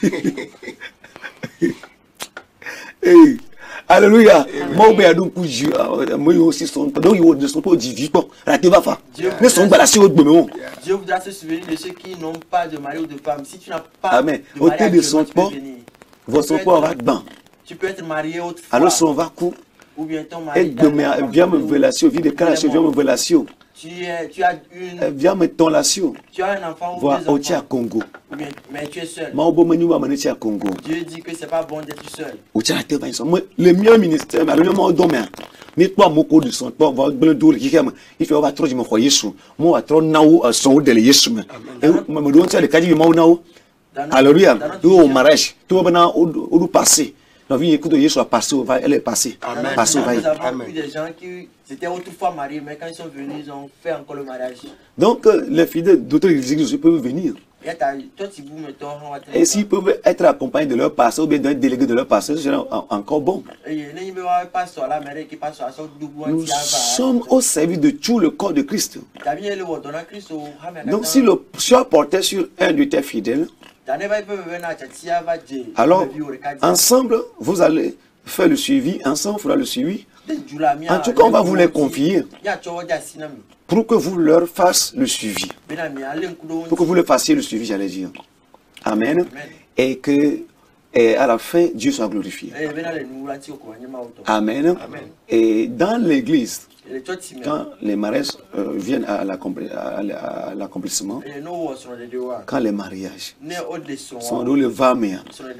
Hey. Alléluia. Moi, je suis moi aussi, donc il ne sont pas divins. La te va faire. Ne sont pas là sur votre moment. Dieu voudra se souvenir de ceux qui n'ont pas de mari ou de femme. Si tu n'as pas Amen. de mari, au de son pas, votre pas va dedans. Tu peux être marié autrefois. Alors, si on va coup, ou bien ton mari. Elle vient me relation, vie de caractère, vient me relation. Tu, es, tu as une. Elle vient me ton relation. Tu as un enfant ou Voir deux enfants. au Congo. Mais, mais tu es seul. Congo. Dieu dit que c'est pas bon d'être seul. Le meilleur ministère, le meilleur domaine. Mais toi, mon code de son, toi, va le doule qui aime. Il fait va trop, je me crois Yesu. Moi, trop nao, son de Yesu. Et me donne ça le cas du nao. Alléluia. Tout au mariage, tout au au passé. La vie écoute Yesu a passé, elle est passée. Amen. Passé, nous avons eu des gens qui étaient autrefois mariés, mais quand ils sont venus, ils ont fait encore le mariage. Donc, les fidèles d'autres églises peuvent venir. Et s'ils peuvent être accompagnés de leur pasteur ou bien d'un délégué de leur pasteur, c'est encore bon. Nous sommes au service de tout le corps de Christ. Donc si le soir portait sur un de tes fidèles, alors ensemble, vous allez faire le suivi, ensemble, on fera le suivi. En tout cas, on va vous les confier pour que vous leur fassiez le suivi. Pour que vous leur fassiez le suivi, j'allais dire. Amen. Amen. Et que et à la fin, Dieu soit glorifié. Amen. Amen. Et dans l'église, quand les mariages euh, viennent à l'accomplissement, quand les mariages sont dans le vamia,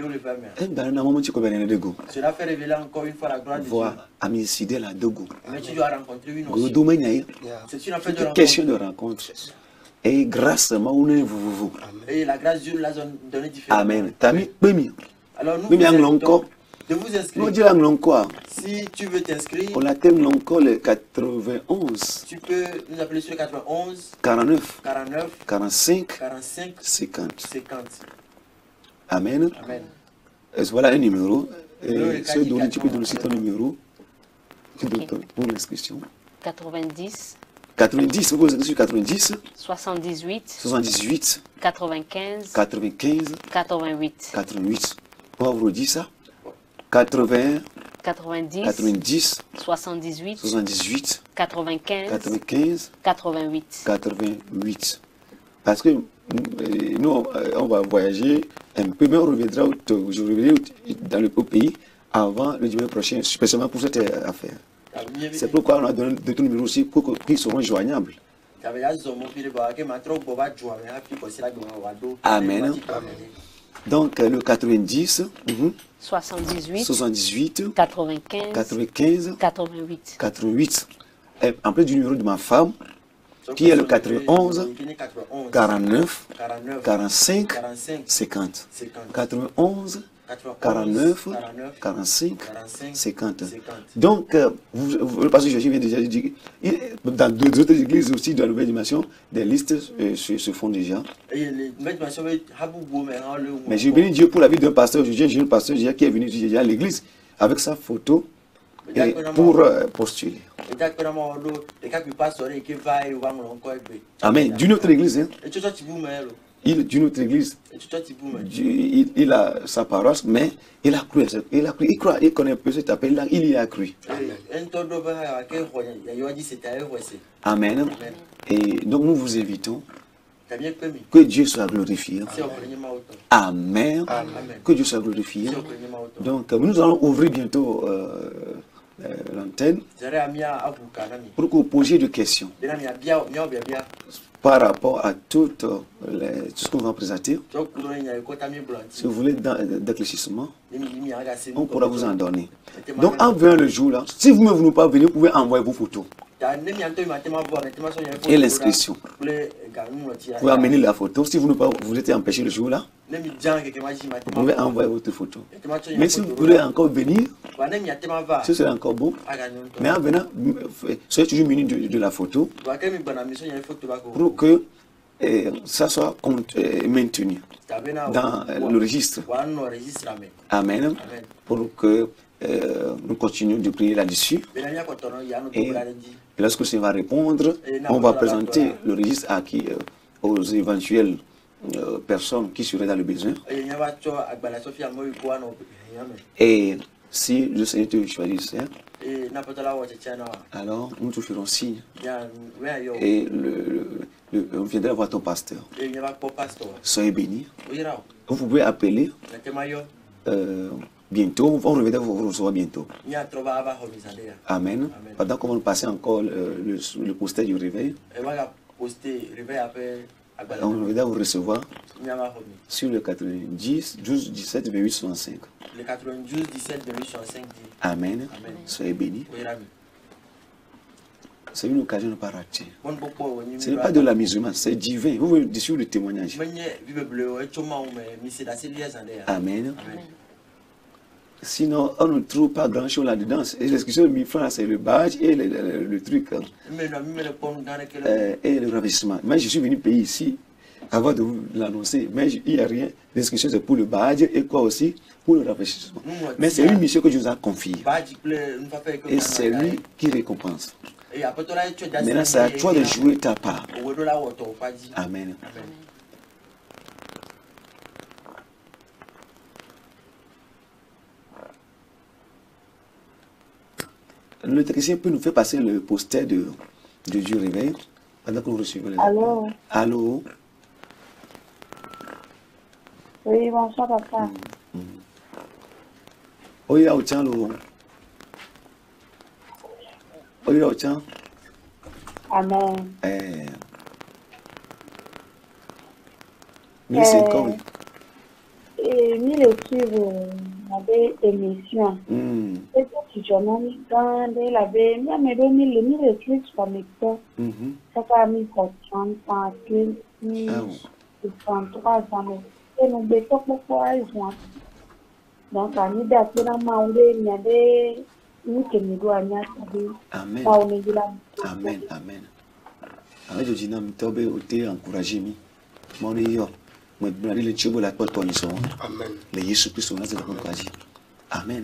cela fait révéler encore une fois la gloire de Dieu. Mais tu dois rencontrer une aussi. C'est une affaire de rencontre. Question de rencontre. Et grâce à vous, vous. Et la grâce de Dieu l'a donné différemment. Amen. Alors nous vous invitons de vous inscrire. Si tu veux t'inscrire, on attend encore le quatre-vingt-onze. Tu peux nous appeler sur le quatre-vingt-onze, quarante-neuf, quarante-neuf, quarante-cinq, quarante-cinq, cinquante. cinquante. Amen. Amen. Et voilà un numéro. Et ce donner, tu peux donner ton numéro pour l'inscription. quatre-vingt-dix. quatre-vingt-dix, vous pouvez sur quatre-vingt-dix. soixante-dix-huit. soixante-dix-huit. quatre-vingt-quinze. quatre-vingt-quinze. quatre-vingt-huit. quatre-vingt-huit. On va vous redire ça. quatre-vingts. quatre-vingt-dix. quatre-vingt-dix. soixante-dix-huit. soixante-dix-huit. quatre-vingt-quinze. quatre-vingt-quinze. quatre-vingt-huit. quatre-vingt-huit. Parce que nous, on va voyager un peu, mais on reviendra au, je reviendrai dans le pays avant le dimanche prochain, spécialement pour cette affaire. C'est pourquoi on a donné de tout numéro aussi pour qu'ils seront joignables. Amen. Donc le quatre-vingt-dix, mm-hmm. soixante-dix-huit, soixante-dix-huit, quatre-vingt-quinze, quatre-vingt-quinze, quatre-vingt-huit. quatre-vingt-huit. Et en plus du numéro de ma femme, qui est le quatre-vingt-onze, quarante-neuf, quarante-cinq, cinquante. quatre-vingt-onze, quarante-neuf, quarante-cinq, cinquante. Donc, euh, vous, vous, le pasteur Joachim vient déjà dire, dans d'autres églises aussi de la nouvelle dimension, des listes euh, se, se font déjà. Mais j'ai béni Dieu pour la vie d'un pasteur. J'ai un pasteur qui est venu déjà à l'église avec sa photo et pour euh, postuler. Amen. D'une autre église. Hein. Il d'une autre église. Il, il a sa paroisse, mais il a cru. Il a cru. Il croit. Il connaît un peu cet appel-là. Il y a cru. Amen. Amen. Et donc nous vous invitons. Que Dieu soit glorifié. Amen. Amen. Que Dieu soit glorifié. Donc nous allons ouvrir bientôt euh, euh, l'antenne pour que vous posiez des questions par rapport à toutes les, tout ce qu'on va présenter. Si vous voulez d'éclaircissement, on pourra vous en donner. Donc en venant le jour là, si vous ne voulez pas venir, vous pouvez envoyer vos photos. Et l'inscription. Vous pouvez amener la photo. Si vous ne pas, vous êtes empêché le jour là, vous pouvez envoyer votre photo. Mais si vous voulez encore venir, ce serait encore bon. Mais en venant, soyez toujours muni de, de la photo pour que eh, ça soit eh, maintenu dans eh, le registre. Amen. Pour que euh, nous continuions de prier là-dessus. Et lorsque ça va répondre, on va présenter le registre à qui, euh, aux éventuelles euh, personnes qui seraient dans le besoin. Et si le Seigneur te choisit, alors nous te ferons signe. Et le, le, on viendra voir ton pasteur. Soyez bénis. Vous pouvez appeler. Euh, bientôt, on reviendra vous recevoir bientôt. Amen. Pendant qu'on va passer encore le, le, le poster du réveil, on reviendra vous recevoir sur le quatre-vingt-dix, douze, dix-sept, vingt-huit, soixante-cinq. Le quatre-vingt-douze, dix-sept, vingt-huit, soixante-cinq. Amen. Amen. Soyez bénis. C'est une occasion de ne pas rater. Ce n'est pas de l'amusement, c'est divin. Vous voyez sur le témoignage. Amen. Amen. Sinon, on ne trouve pas grand chose là-dedans. Et l'excuse de mille francs, c'est le badge et le, le, le truc. Euh, et le ravissement. Mais je suis venu payer ici avant de vous l'annoncer. Mais il n'y a rien. L'excuse c'est pour le badge et quoi aussi pour le ravissement. Mais c'est une mission que je vous ai confiée. Et c'est lui qui récompense. Maintenant, c'est à toi de jouer ta part. Amen. Amen. Le technicien peut nous faire passer le poster de, de Dieu réveil pendant que nous recevons les Allô. Allô. Oui, bonsoir papa. Mm. Mm. Oui, là, au tien, l'eau. Oui, là, au tien. Amen. Eh. Mais c'est quand, oui. Et nous les suivons, on avait des missions. Et puis, tu m'as mis dans la baie, mais mes deux mille, nous les suivons comme ça. Ça fait mille trente, trente, trente-trois ans. Et nous bétons pourquoi ils sont. Donc, on est d'accord dans ma il y a des. Nous qui nous doivent Amen. Amen. Amen. Alors, je dis, non, mais tu es encouragé. Mon Dieu. Moi, je vais le chier la porte pour nous. Amen. Les Jésus Christ sont là, c'est encouragé. Amen.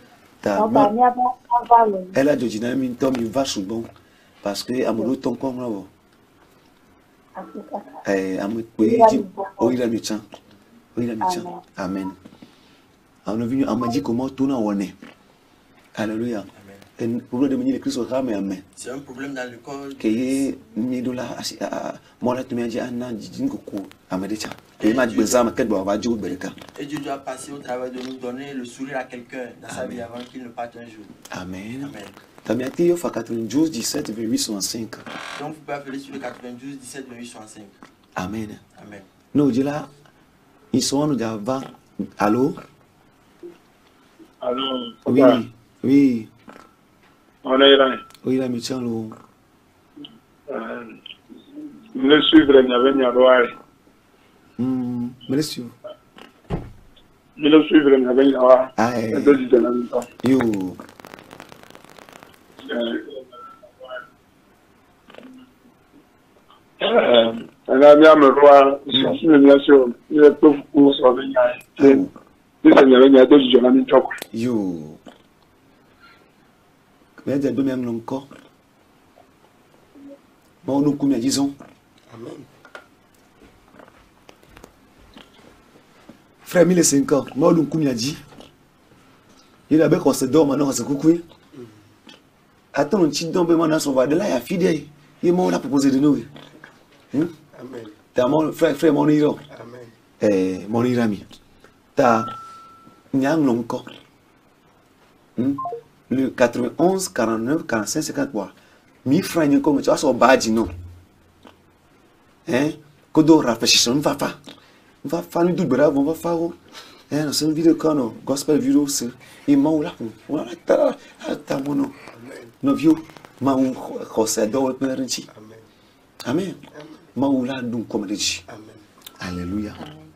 Elle a dit, non, mais tu vas souvent parce que amoureux ton corps là. Eh, amoureux, oui, il a mis ça. Oui, il a mis ça. Amen. On est venu, on m'a dit comment tout on est. Alléluia. C'est un problème de Christ au rame, amen. C'est un problème dans le corps. Que ni dola moi là tu m'as dit ah non dis nous quoi amédécha et m'a dit besoin ma quête doit avoir Dieu bereka. Et Dieu doit passer au travail de nous donner le sourire à quelqu'un dans sa vie avant qu'il ne parte un jour. Amen. Amen. T'as bien dit au fa quatre-vingt-douze, dix-sept, vingt-huit, soixante-cinq. Donc vous pouvez appeler sur le quatre-vingt-douze, dix-sept, vingt-huit, soixante-cinq. Amen. Amen. Nous dis là ils sont nous d'avant. Allô? Allô? Oui. Oui. On est là. Oui, la mission l'eau. Me suivre, il y avait une loi. Hum, me suivre. le suivre, mais avec la. Ah, yo. Euh, un ami à me voir, je suis bien sûr, il est peu pour se revenir. Il s'est mis à deux jours à mi-temps. Yo. Mais il y a deux mêmes encore. Bon, nous, combien disons? Amen. Frère, mille cinq ans, moi, nous, combien dit? Il a bien qu'on se dort maintenant, on se coucou. Attends, un petit don, maintenant, on va de là, il y a fidèle. Il m'a proposé de nous. Amen. T'as mon frère, frère, mon iro. Amen. Eh, mon irami. T'as Nyang Longko. Le quatre-vingt-onze, quarante-neuf, quarante-cinq, cinquante-trois. Mi frère, n'y comme tu as son badge, non? Hein? Kodo rafraîchissement, on va faire. On va faire une double brave, on va faire. Hein, c'est une vidéo quand on gospel vidéo, c'est. Et moi, là, on va là, t'as mon nom. Nos vieux, ma ou, c'est d'or, Amen. Amen. Maoula nous comme dit. Alléluia.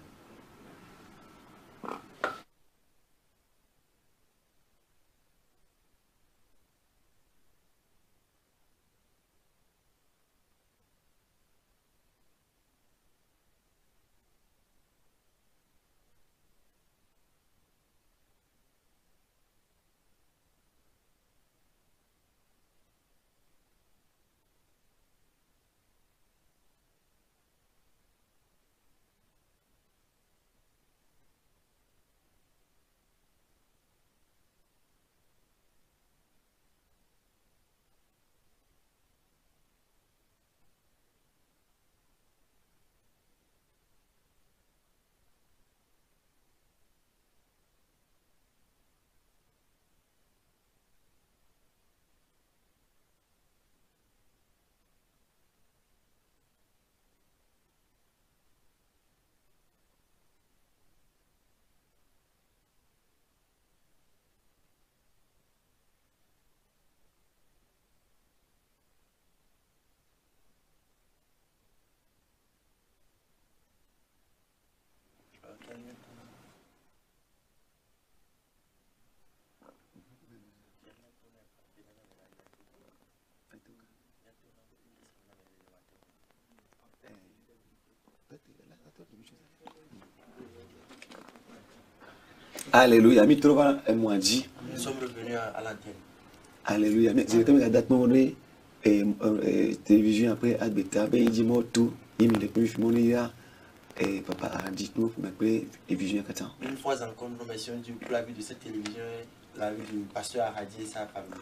Alléluia. Mi trouva un mois dit. Nous sommes revenus à l'antenne. Alléluia. Mais je vais te mettre la date pour et télévision après à Beta. Ben il dit moi tout. Il me depuis mon ia et papa a dit nous mais après télévision à quatre ans. Une fois encore nous remercions Dieu pour la vie de cette télévision, la vie du pasteur Aradi et sa famille.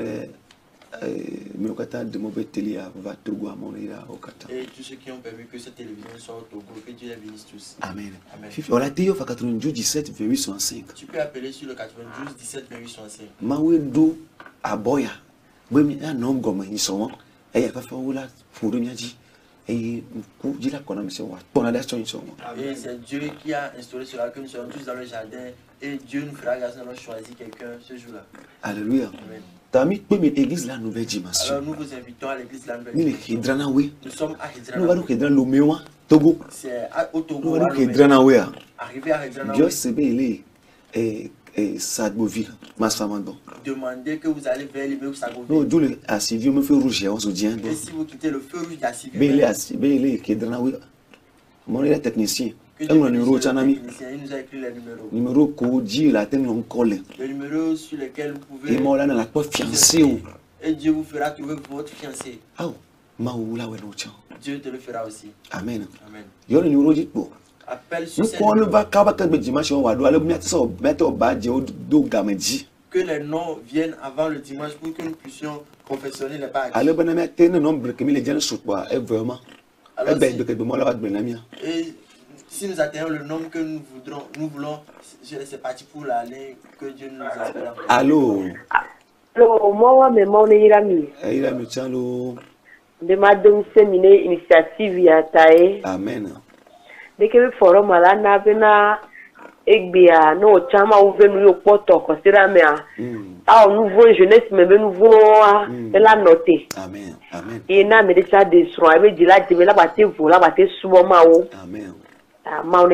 Mais au Qatar de mauvais télé va Togo à mon ira au Qatar. Et tous ceux qui ont permis que cette télévision soit au Togo, que Dieu les bénisse tous. Amen. Amen. On a dit au quatre-vingt-douze dix-sept vingt-huit soixante-cinq. Tu peux appeler sur le quatre-vingt-douze dix-sept vingt-huit soixante-cinq. Maouedou à Boya. Oui, un homme comme ils sont. Et il n'y a pas fait où là pour le dit. Et pour dire la connexion, on a des choses. Et c'est Dieu qui a instauré cela, que nous sommes tous dans le jardin. Et Dieu nous fera grâce d'avoir choisi quelqu'un ce jour-là. Alléluia. Amen. T'as mis l'église la nouvelle dimension. Alors nous vous invitons à l'église la nouvelle dimension. Nous sommes à Hidrana. Nous allons Hidrana Loméwa, Togo. C'est au Togo. Nous allons Hidrana Wea. Arrivé à Hidrana Wea. Dieu s'est belé et et Sadboville, Massamando. Demandez que vous allez vers les mecs Sadboville. Non, Dieu le a suivi me fait rouge on se dit. Et si vous quittez le feu rouge d'Assivi. Belé Assi, belé Hidrana Wea. Mon est technicien. Un numéro Chanami. Il nous a écrit les numéros. Numéro code la tête non collé. Le numéro sur lequel vous pouvez. Et moi là dans la porte fiancée. Et Dieu vous fera trouver votre fiancé. Ah, Maoula Welocha. Dieu te le fera aussi. Amen. Amen. Yo le numéro dit bon. Appelle sur cette. Nous on va kabakat be dimanche on va doit mettre ça mettre au bas do gamedi. Que les noms viennent avant le dimanche pour que nous puissions confectionner les badges. Alors ben mettre un nombre que les gens sont quoi est vraiment. Eh ben de que moi là va de mia. Et si nous atteignons le nombre que nous voudrons, nous voulons, c'est parti pour l'année que Dieu nous espère. Allô. Allô, moi, mais mon Irami. Irami, allô. De ma demi séminaire initiative ya tae. Amen. Dès que le forum à la navena, egbia, no chama ouvenu yo poto, considère mea. Ah, nous voulons jeunesse, mais nous voulons la noter. Amen. Amen. Et na me déjà des soins, avec de la de la bâtie, vous la bâtie souvent mao. Amen. Maman,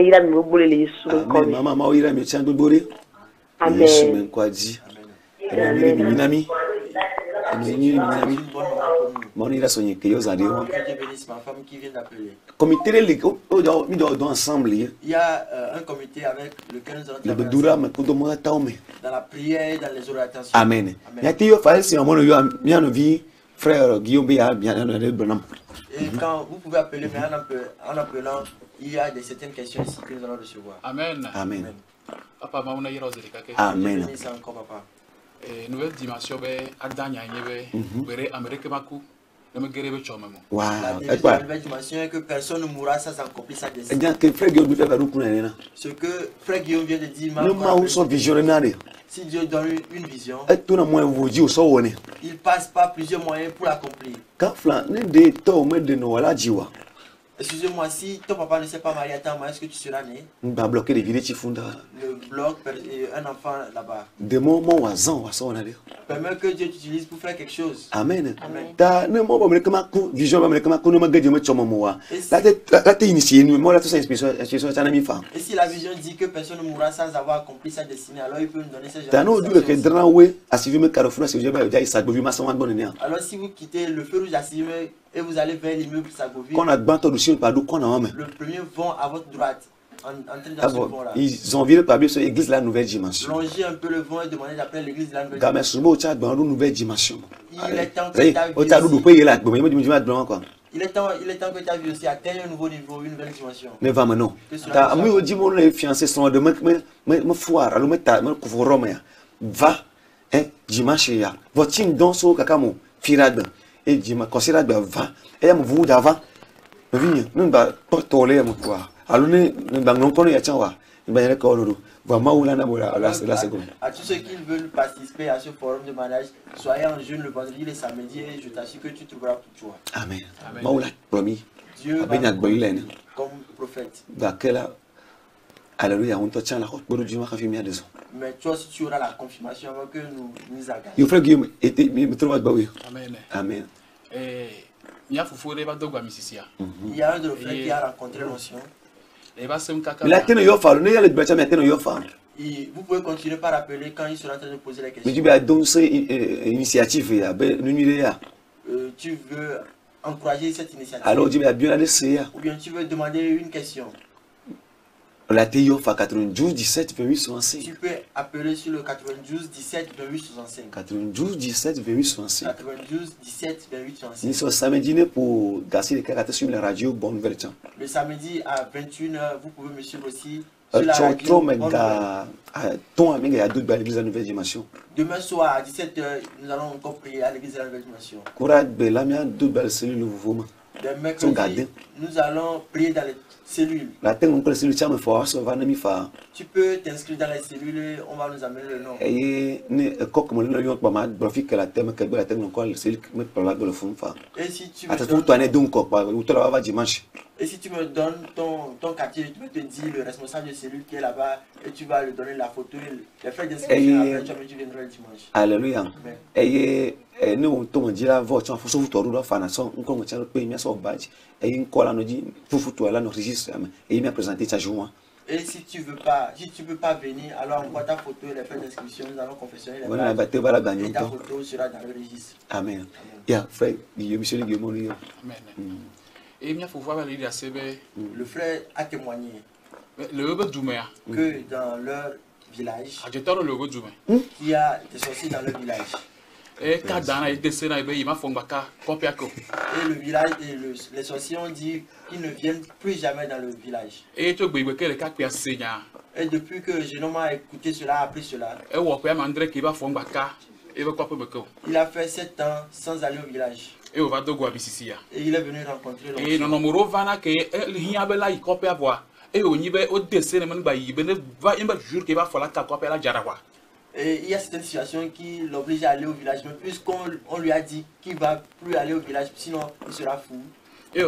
maman, ira mi tiens bori. Amen. Yesu men kwa di. Amen. Minami. Minami. Mon ira sonye ke yo zade wa. Comité les on doit ensemble. Il y a euh, un comité avec lequel nous allons travailler. Le dura me kudo mo taume. Dans la prière et dans les orations. Amen. Ya ti yo fa si mon yo bien vie frère Guillaume bien bien le bonhomme. Et quand vous pouvez appeler mais en appelant il y a des certaines questions ici que nous allons recevoir. Amen. Amen. Papa mauna yira ozerikake. Amen. Papa. Et nouvelle dimension be adanya nyebe bere Amérique maku ne me gerebe chomemo. Wow. La nouvelle dimension est que personne ne mourra sans accomplir sa destinée. Eh bien que frère Guillaume fait varu kuna nena. Ce que frère Guillaume vient de dire ma. Ne ma ou son visionnaire. Si Dieu donne une vision, et tout le monde vous dit au so il passe par plusieurs moyens pour l'accomplir. Quand flan ne de to me de no la jiwa. Excusez-moi, si ton papa ne s'est pas marié à ta mère, est-ce que tu seras né? On va bloquer les vidéos funda. Le bloc un enfant là-bas. De moments où azan wa so na de. Permet que Dieu t'utilise pour faire quelque chose. Amen. Ta ne mo ba me kama ku vision ba me kama ku no ma gaje mo chomo mo wa. La te la te initier nous moi la tout ça inspiration inspiration ça na mi fa. Et si la vision dit que personne ne mourra sans avoir accompli sa destinée, alors il peut nous donner ces gens. Ta no du le que dranwe asivi me carrefour si je ba ja isa bo vi ma so wan bonne. Alors si vous quittez le feu rouge asivi et vous allez vers l'immeuble Sagovie. Qu'on a banto dessus par d'où qu'on a même. Le premier vont à votre droite. En, entrer dans ah ce bon, vent là. Ils ont viré par sur l'église de la nouvelle dimension. Longez un peu le vent et demandez d'appeler l'église de la nouvelle dimension. Gamin subo dans une nouvelle dimension. Il est temps que ta vie aussi. Il est temps, il est temps que ta vie aussi atteigne un nouveau niveau, une nouvelle dimension. Ne va maintenant. Ta ami au dimon les fiancés sont de me me me foire, alors me ta me couvre ya. Va hein dimanche ya. Votre don so kakamo firade et dimanche considère va et me vous d'avant. Vigne, nous ba portoler mo quoi. Alors nous nous bangon kono ya tchawa. Ba yere ko lolu. Va maoula na bola la la seconde. À tous ceux qui veulent participer à ce forum de mariage, soyez en jeûne le vendredi et le samedi et je t'assure que tu trouveras toute joie. Amen. Maoula promis. Dieu va comme prophète. Bakela Alléluia, on te tient la route pour le Dieu qui m'a dit. Mais toi si tu auras la confirmation avant que nous nous agagons. Il frère Guillaume était me trouve à Baoui. Amen. Amen. Eh il y a Fufure ba dogwa misisia. Il y a un de nos frères qui a rencontré l'ancien. La tête yo fa, ne ya le bâtiment mais tête yo fa. Vous pouvez continuer par appeler quand ils sont en train de poser les questions. Mais tu vas donc cette initiative ya, ben numéro euh tu veux encourager cette initiative. Alors tu vas bien essayer. Ou bien tu veux demander une question. La T I O F A quatre-vingt-douze dix-sept vingt-huit soixante-cinq. Tu peux appeler sur le quatre-vingt-douze dix-sept vingt-huit soixante-cinq. quatre-vingt-douze dix-sept vingt-huit soixante-cinq. quatre-vingt-douze dix-sept vingt-huit soixante-cinq. Nous sommes samedi pour gasser les caractères sur la radio Bonne Nouvelle. Le samedi à vingt et une heures, vous pouvez me suivre aussi sur la radio Bonne Nouvelle. L'église de la Nouvelle Dimension. Demain soir à dix-sept heures, nous allons encore prier à l'église de la Nouvelle Dimension. Courage Belamia, deux belles cellules mouvement. Le mercredi, nous allons prier dans les cellules. La terre, on peut cellules, tu va ne faire. Tu peux t'inscrire dans les cellules et on va nous amener le nom. Et ne comme on le pas mal, profite que la terre, que la terre encore les cellules me parle de le fond. Et si tu me donnes toi donc quoi, ou tu vas dimanche. Et si tu me donnes ton ton quartier, tu peux te dire le responsable de cellule qui est là-bas et tu vas lui donner la photo et les frais d'inscription après tu viendras le dimanche. Alléluia. Et et nous on dit la voix, tu faut surtout toi la fanation, on commence à payer mais ça badge. Et une colle nous dit pour toi là nous registre et il m'a présenté ta joie. Et si tu veux pas, si tu peux pas venir, alors envoie ta photo et les frais d'inscription, nous allons confectionner les voilà, bah, voilà, gagner et ta photo sera dans le registre. Amen. Yeah, frère, monsieur Guillaume. Amen. Et il faut voir le frère a témoigné le que dans leur village, il y a des sorciers dans leur village. Et le village et le, les sorciers ont dit qu'ils ne viennent plus jamais dans le village. Et depuis que jeune homme a écouté cela, a appris cela, il a fait sept ans sans aller au village. Et il est venu rencontrer l'homme. Et il y a certaines situations qui l'obligent à aller au village, mais puisqu'on on lui a dit qu'il ne va plus aller au village, sinon il sera fou. Et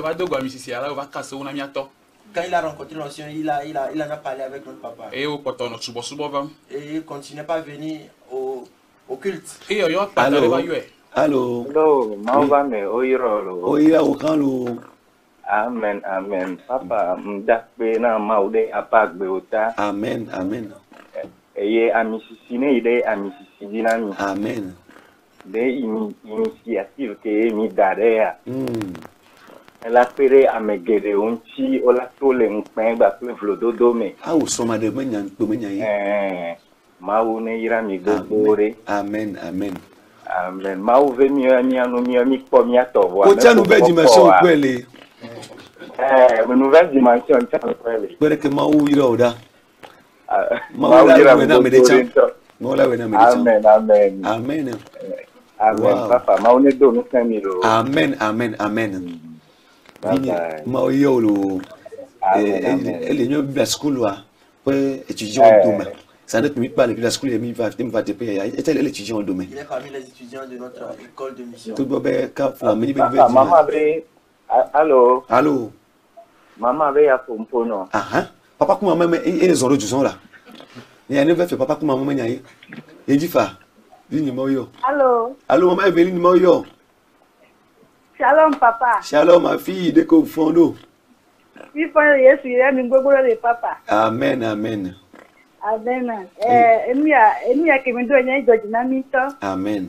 quand il a rencontré l'ancien, il, a, il, a, il en a parlé avec notre papa. Et il ne continuait pas à venir au, au culte. Allô? Allô? Allô, Mauvame, Oiro. Oira, Okalo. Amen, amen. Papa, m'dakbe na maude apak beota. Amen, amen. Eye amisisine ide amisisi nami. Amen. De initiative ke mi darea. Mm. La pere amegede onchi ola tole nkpen ba pe vlododo me. Ah o soma de menya to menya yi. Eh, mawu ne ira mi gogore. Amen, amen. Amen. Mawu ve mi ami anu mi ami po mi atovo. Ko tia nouvelle dimension kwele. Eh, une nouvelle dimension tia kwele. Kwele ke mawu ira oda. Mawu ira me na me de cha. Mawu la we na me de cha. Amen, amen. Amen. Amen. Papa, mawu ne do no kamilo. Amen, amen, amen. Ma yo lo elle est bien school wa pour étudiant en domaine. Ça ne peut pas la school il va il va te payer. Elle est étudiant en domaine. Il est parmi les étudiants de notre école de mission. Tout bébé cap la mini bébé. Maman avait allô. Allô. Maman avait à pompono. Ah ah. Papa comment maman et les autres du sont là. Il y a ne veut faire papa comment maman nyaye. Il dit fa. Vini moyo. Allô. Allô maman Evelyne moyo. Shalom, papa. Shalom, ma fille, de qu'au fond d'eau. Oui, Yesu, il y a une de papa. Amen, amen. Amen. Eh, Emia, Emia, qui me donne un dynamite. Amen.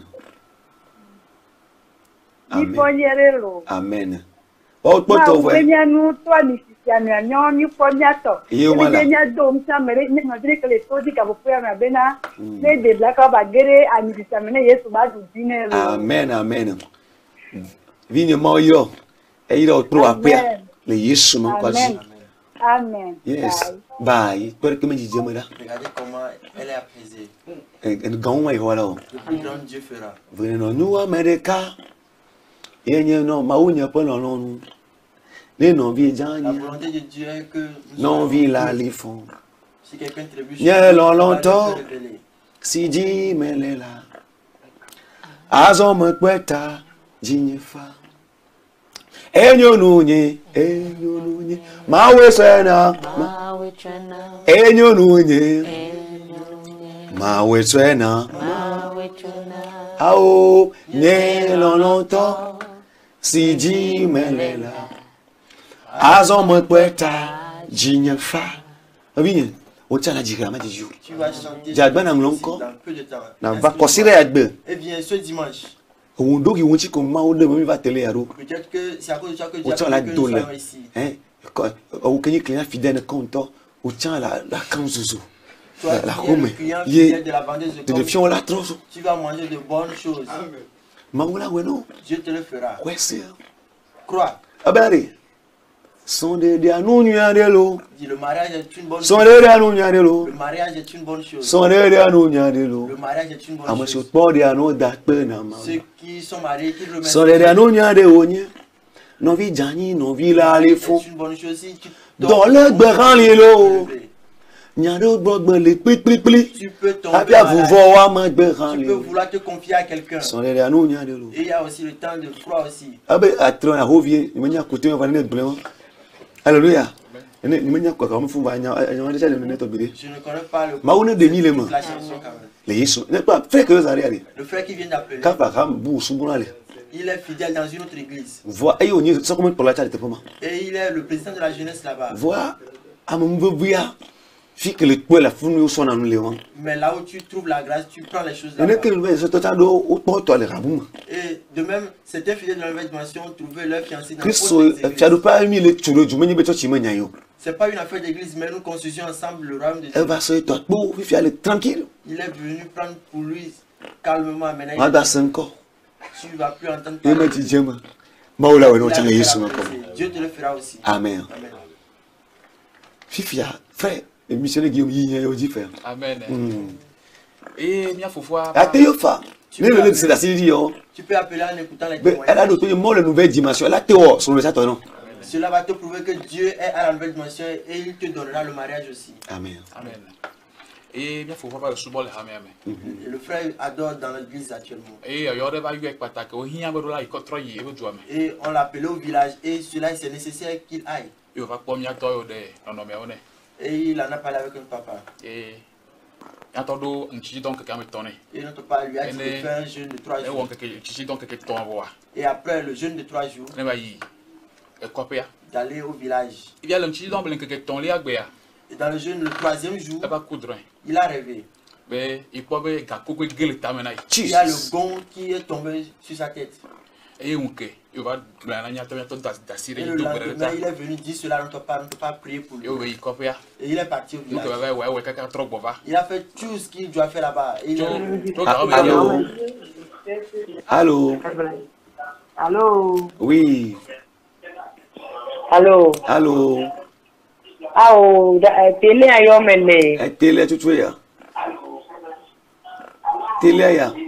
Amen. Amen. Oh, toi, toi, ouais. Nous, toi, nous, nous, nous, pognato. Et au malade. Il y a donc ça, mais nous, nous, que les taux qui vous pouvez me bena, mais des blagues à baguer, à nous, ça mène Yesu, bas du dîner. Amen, amen. Vini moyo, et il a trop à faire. Les Yesu m'ont pas dit. Amen. Yes. Bye. Toi, comment tu dis, moi là? Regardez comment elle est apaisée. Et le grand, il voilà. Le plus grand Dieu fera. Venons nous América. Et nous, non, ma ouïe pas non non. Les non vie La volonté de Dieu est que non vie là les fonds. Si quelqu'un trébuche, il y a longtemps. Si dit mais là. Azon me kweta. Jinyefa enyo nunye enyo nunye mawe swena mawe twena enyo nunye mawe swena mawe twena ao nye longtemps si ji melela azon mo kweta jinyefa abinye otala jira ma diju tu vas chanter jagba na mlonko dans peu de temps na va kosire agbe et bien ce dimanche. Peut-être que c'est à cause de ça que Dieu a que nous soyons ici. Hein? Au client fidèle compte, au tient la la canzuzu. La roue. Tu vas manger de bonnes choses. Dieu te le fera. Crois. Son de de anunya de lo. Le mariage est une bonne chose. Son de de anunya de lo. Le mariage est une bonne chose. Son de de anunya de lo. Le mariage est une bonne chose. Ceux qui sont mariés, qui remettent. Son de de anunya de onye. Non vi jani, non vi la le fond. C'est une bonne chose si tu dans le beran le lo. Nyado gbogbo le pli pli pli. Tu peux tomber. Apia vous voir ma beran le. Tu peux vouloir te confier à quelqu'un. Son de de anunya de lo. Et il y a aussi le temps de froid aussi. Abe atron a rovie, il m'a côté on va venir de Alléluia. Je ne connais pas le frère qui vient d'appeler. Il est fidèle dans une autre église. Et il est le président de la jeunesse là-bas. Mais là où tu trouves la grâce, tu prends les choses là-bas. Et de même, certains fidèles de la nouvelle dimension trouvaient leur fiancé dans l'église. C'est pas une affaire d'église, mais nous construisons ensemble le royaume de Dieu. Il est venu prendre pour lui calmement. Maintenant, tu ne vas plus entendre parler. Dieu te le fera aussi. Amen. Fifia, frère. Et missionnaire Guillaume y a aussi faire. Amen. Et bien faut voir. Ateyofa. Tu peux appeler en écoutant les témoignages. Elle a d'autres mots la nouvelle dimension. Elle a théo sur le château non. Cela va te prouver que Dieu est à la nouvelle dimension et il te donnera le mariage aussi. Amen. Amen. Et bien faut voir le soubol amen. Et le frère adore dans l'église actuellement. Et il y aurait pas eu avec pataka. Et on l'a appelé au village et cela c'est nécessaire qu'il aille. Il va pas mieux toi de non non mais on est. Et il en a parlé avec un papa. Et attendons un petit donc quelqu'un me tonne. Et notre papa lui a dit de faire un jeûne de trois jours. Et après le jeûne de trois jours. d'aller au village. Il y a l'anti dans le que ton lia gbea. Et dans le jeûne, le troisième jour, il a rêvé. Mais il peut y il y a le gond qui est tombé sur sa tête. Et le lendemain, il est venu dire cela, on ne peut pas, on ne peut pas prier pour lui. Et il est parti au village. Il a fait tout ce qu'il doit faire là-bas. Allô? Allô? Allô? Oui. Allô? Allô? Ah, oh, télé à Yomene. Télé à tout ya. Télé à ya.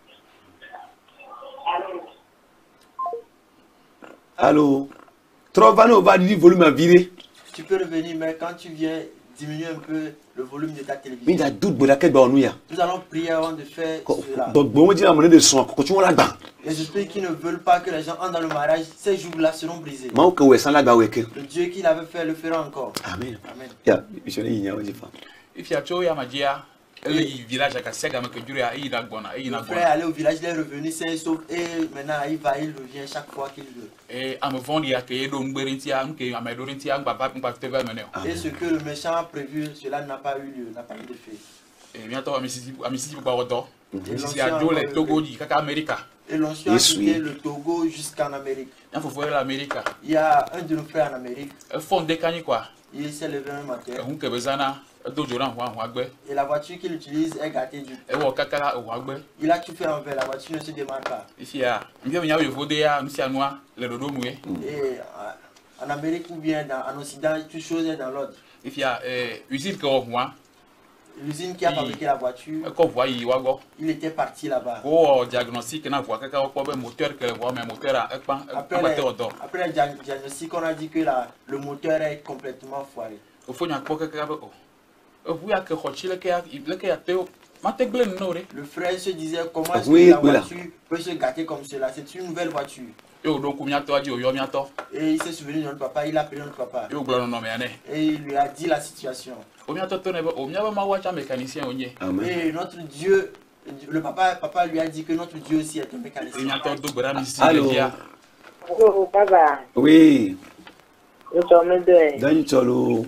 Allô? Trop va va dire volume à virer. Tu peux revenir, mais quand tu viens, diminuer un peu le volume de ta télévision. Mais il y a doute de laquelle nous ya. Nous allons prier avant de faire cela. Donc bon, on dit la monnaie de son. Quand tu vois là-bas. Les esprits qui ne veulent pas que les gens entrent dans le mariage, ces jours-là seront brisés. Le Dieu qui l'avait fait le fera encore. Amen. Amen. Ya, je ne y a pas. Il y a tout ya magia. Le village a cassé comme que Dieu a eu la bonne. Le frère allé au village, il est revenu, c'est sauf et maintenant il va, il revient chaque fois qu'il veut. Et à me vendre, il y a que donc Berintia, que Amadorintia, Papa, Papa, et ce que le méchant a prévu, cela n'a pas eu lieu, n'a pas eu de fait. Et bientôt à Mississippi, à Mississippi, Barodo. Mississippi a deux les Togo, du Kaka América. Et l'on suit quitté le Togo jusqu'en Amérique. Il faut voir l'Amérique. Il y a un de nos frères en Amérique. Il faut décanner quoi. Il s'est levé un matin. Et la voiture qu'il utilise est gâtée du tout. Il a tout fait envers, la voiture ne se démarre pas. Et en Amérique ou bien dans, en Occident, toute chose est dans l'ordre. L'usine qui a fabriqué la voiture, il était parti là-bas. Après, les, après le diagnostic, on a dit que la, le moteur est complètement foiré. Le frère se disait comment est-ce que la voiture peut se gâter comme cela. C'est une nouvelle voiture. Et il s'est souvenu de notre papa, il a appelé notre papa. Et il lui a dit la situation. Et notre Dieu, le papa, papa lui a dit que notre Dieu aussi est un mécanicien. Allô? Oh, papa. Oui. Je suis deux. Dani Cholo.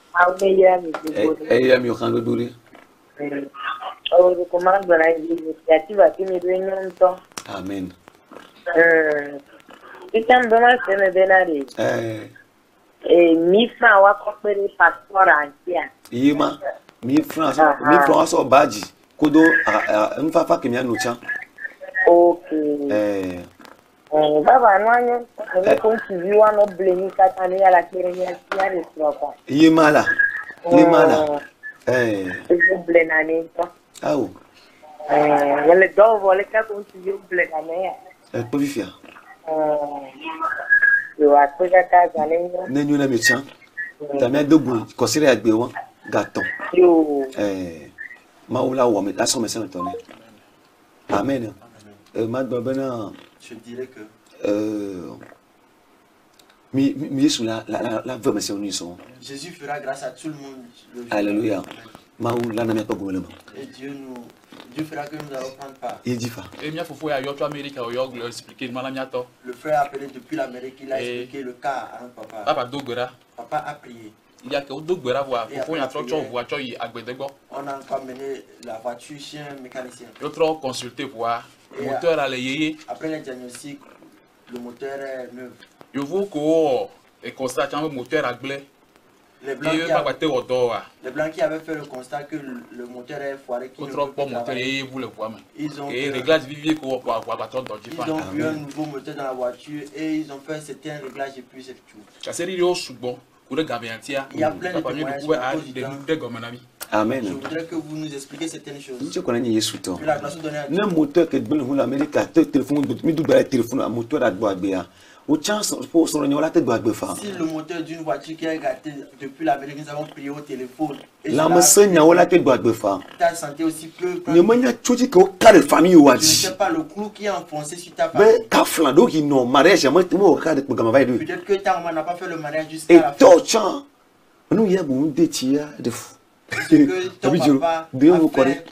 Eh, mi okando duri. Oh, je commande la initiative à qui me donne un temps. Amen. Euh, tu t'aimes vraiment c'est me donner. Eh. Et mi francs wa copier passeport entier. Yima, mi francs, mi francs so badge. Kodo a mfa fa kemia no chan. Okay. Eh. Eh, baba nwanyo, on continue à no blame katani à la kérénia qui a le trois. Yima la. Yima la. Eh. Je blame nani quoi. Ah oh. Eh, le dovo le ka continue blame nani. Eh, pas vifia. Yo akoja ka zale. Nenyo na méchant. Ta mère de bout, considère agbe won, gâton. Yo. Eh. Maoula wa me la so me sen tonne. Amen. Euh, madame, je dirais que euh, mi mi sur la la la version nous sont. Jésus fera grâce à tout le monde. Alléluia. Maoula na me pas goulema. Et Dieu nous Dieu fera que nous allons prendre part. Il dit fa. Et mia fofo ya yoto Amérique o yo expliquer mala miato. Le frère a appelé depuis l'Amérique, il a expliqué le cas à notre papa. Papa dogbera. Papa a prié. Il y a que dogbera voir fofo ya trop cho voiture yi agbedegbo. On a encore mené la voiture chez un mécanicien. Yo trop consulter voir le moteur a les après le diagnostic, le moteur est neuf. Je vois que le constat que le moteur a glé. Les blancs, qui avaient, les blancs qui avaient fait le constat que le, le moteur est foiré. Qui ne peut plus travailler. Ils ont, fait, ils ont vu un nouveau moteur dans la voiture et ils ont fait certains réglages et puis c'est tout. Il y a plein de témoignages. Amen. Je voudrais que vous nous expliquiez certaines choses. Je connais Jésus toi. Que la grâce donne à Dieu. Le moteur que donne l'Amérique, le téléphone, mais double téléphone, un moteur à droite bien. Au chance pour son réunion là tête doit faire. Si le moteur d'une voiture qui est gâté depuis l'Amérique, nous avons prié au téléphone. La menseigne à la tête doit faire. Ta santé aussi peut. Ne mania choisi que au cas de famille ou à dit. Je ne sais pas le clou qui est enfoncé sur ta famille. Mais qu'à flando qui non mariage, moi moi au cas de programme va aider. Peut-être que ta maman n'a pas fait le mariage jusqu'à la fin. Et toi chant. Nous y a bon des tiers de fou. Que ton papa a fait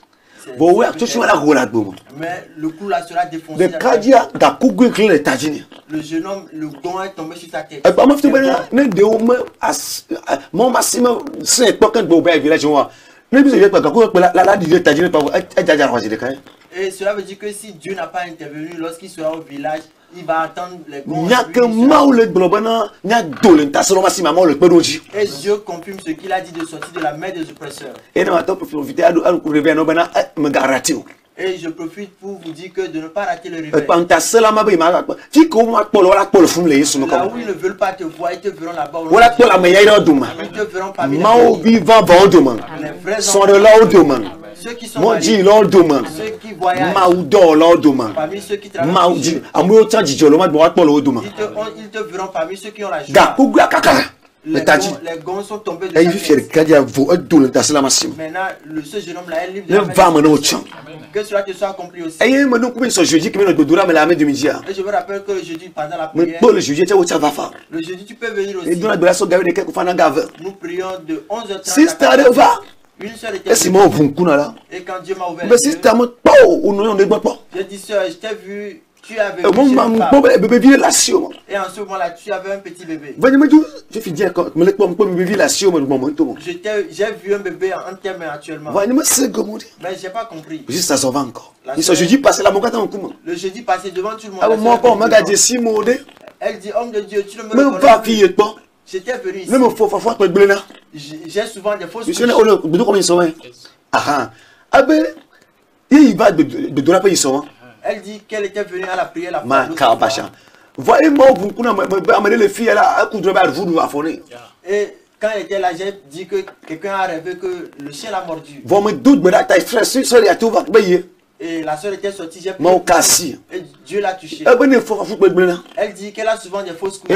Bon, ouais, tout ça là, voilà, bon. Mais le clou là sera défoncé. Le cadia, da cougue clé les tagines. Le jeune homme, le gond est tombé sur sa tête. Et pas moi, tu peux ne de homme, mon maximum, c'est pas quand Boba village, moi. Ne vous pas quand la la dit tagine pas, et déjà rosé de quand. Et cela veut dire que si Dieu n'a pas intervenu lorsqu'il sera au village, il va attendre les gonds. Il n'y a que mal le globana, il y a dolent, t'as seulement si maman le pédoji. Et Dieu confirme ce qu'il a dit de sortir de la main des oppresseurs. Et dans ma top profiter à à couvrir un obana me garantir. Et je profite pour vous dire que de ne pas rater le réveil. Quand ta seule ma be ma tu comment pour la pour le fum les sous là où ils ne veulent pas te voir, ils te verront là-bas. Voilà pour la meilleure duma. Ils te verront parmi les Mao vivant va au demain. Sont de là au demain. Ceux qui sont moi dit lors demain. Ceux qui voyagent. Mao do lors demain. Parmi ceux qui travaillent. Mao dit amour tient dit jolo ma pour le demain. Ils te ils te verront parmi ceux qui ont la joie. Ga kugla kakara. Les gonds sont tombés de la tête. Maintenant, le ce jeune homme là est libre de la tête. Que cela te soit accompli aussi. Et je vous rappelle que le jeudi, pendant la prière, le jeudi tu peux venir aussi. Nous prions de onze heures trente. Une seule était venue. Et quand Dieu m'a ouvert les yeux, j'ai dit sœur, je t'ai vu. Tu avais et en ce moment-là, tu avais un petit bébé. J'ai vu un bébé en termes actuellement. Mais je n'ai pas compris. Le jeudi passé, le jeudi passé devant tout le monde. Elle dit, homme de Dieu, tu ne me connais pas. J'étais venu ici. J'ai souvent des fausses couches. Il va de la paix. Elle dit qu'elle était venue à la prière la Ma cabacha. Voyez-moi, vous pouvez amener les filles à la coudre à vous à fonder. Et quand elle était là, j'ai dit que quelqu'un a rêvé que le chien l'a mordu. Vous me doute, mais là, ta frère, c'est ça, il y a tout va payer. Et la soeur était sortie, j'ai pris. Et Dieu l'a touché. Elle dit qu'elle a souvent des fausses couches. Et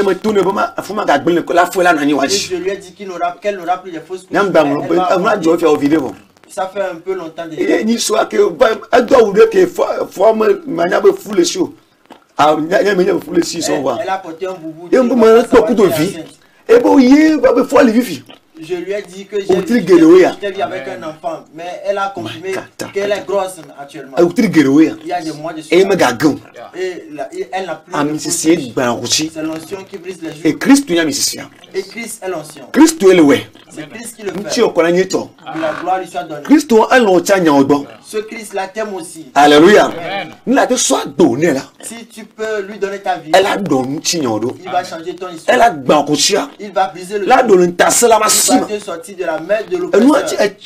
je lui ai dit qu'elle n'aura plus de fausses couches. Ça fait un peu longtemps déjà. Et ni soit que elle doit ouvrir que forme manière de fouler chaud. Ah, il y a une foule ici son voix. Elle a porté un boubou. Et on me beaucoup de vie. Et bon, il va me faire les vies. Je lui ai dit que j'ai vu avec un enfant, mais elle a confirmé qu'elle est grosse actuellement. Il y a des mois de suite. Et elle n'a plus. C'est l'onction qui brise les jours. Et Christ est musicien. Et Christ est l'onction. Christ est le way. C'est Christ qui le fait. La gloire lui soit donnée. Christ est l'onction. Ce Christ la t'aime aussi. Alléluia. Nous l'avons soit donné là. Si tu peux lui donner ta vie, elle a donné Chinyodo. Il va changer ton histoire. Elle a bancochia. Il va briser le. La donne ta seule la masse. Il va te sortir de la main de l'oppresseur.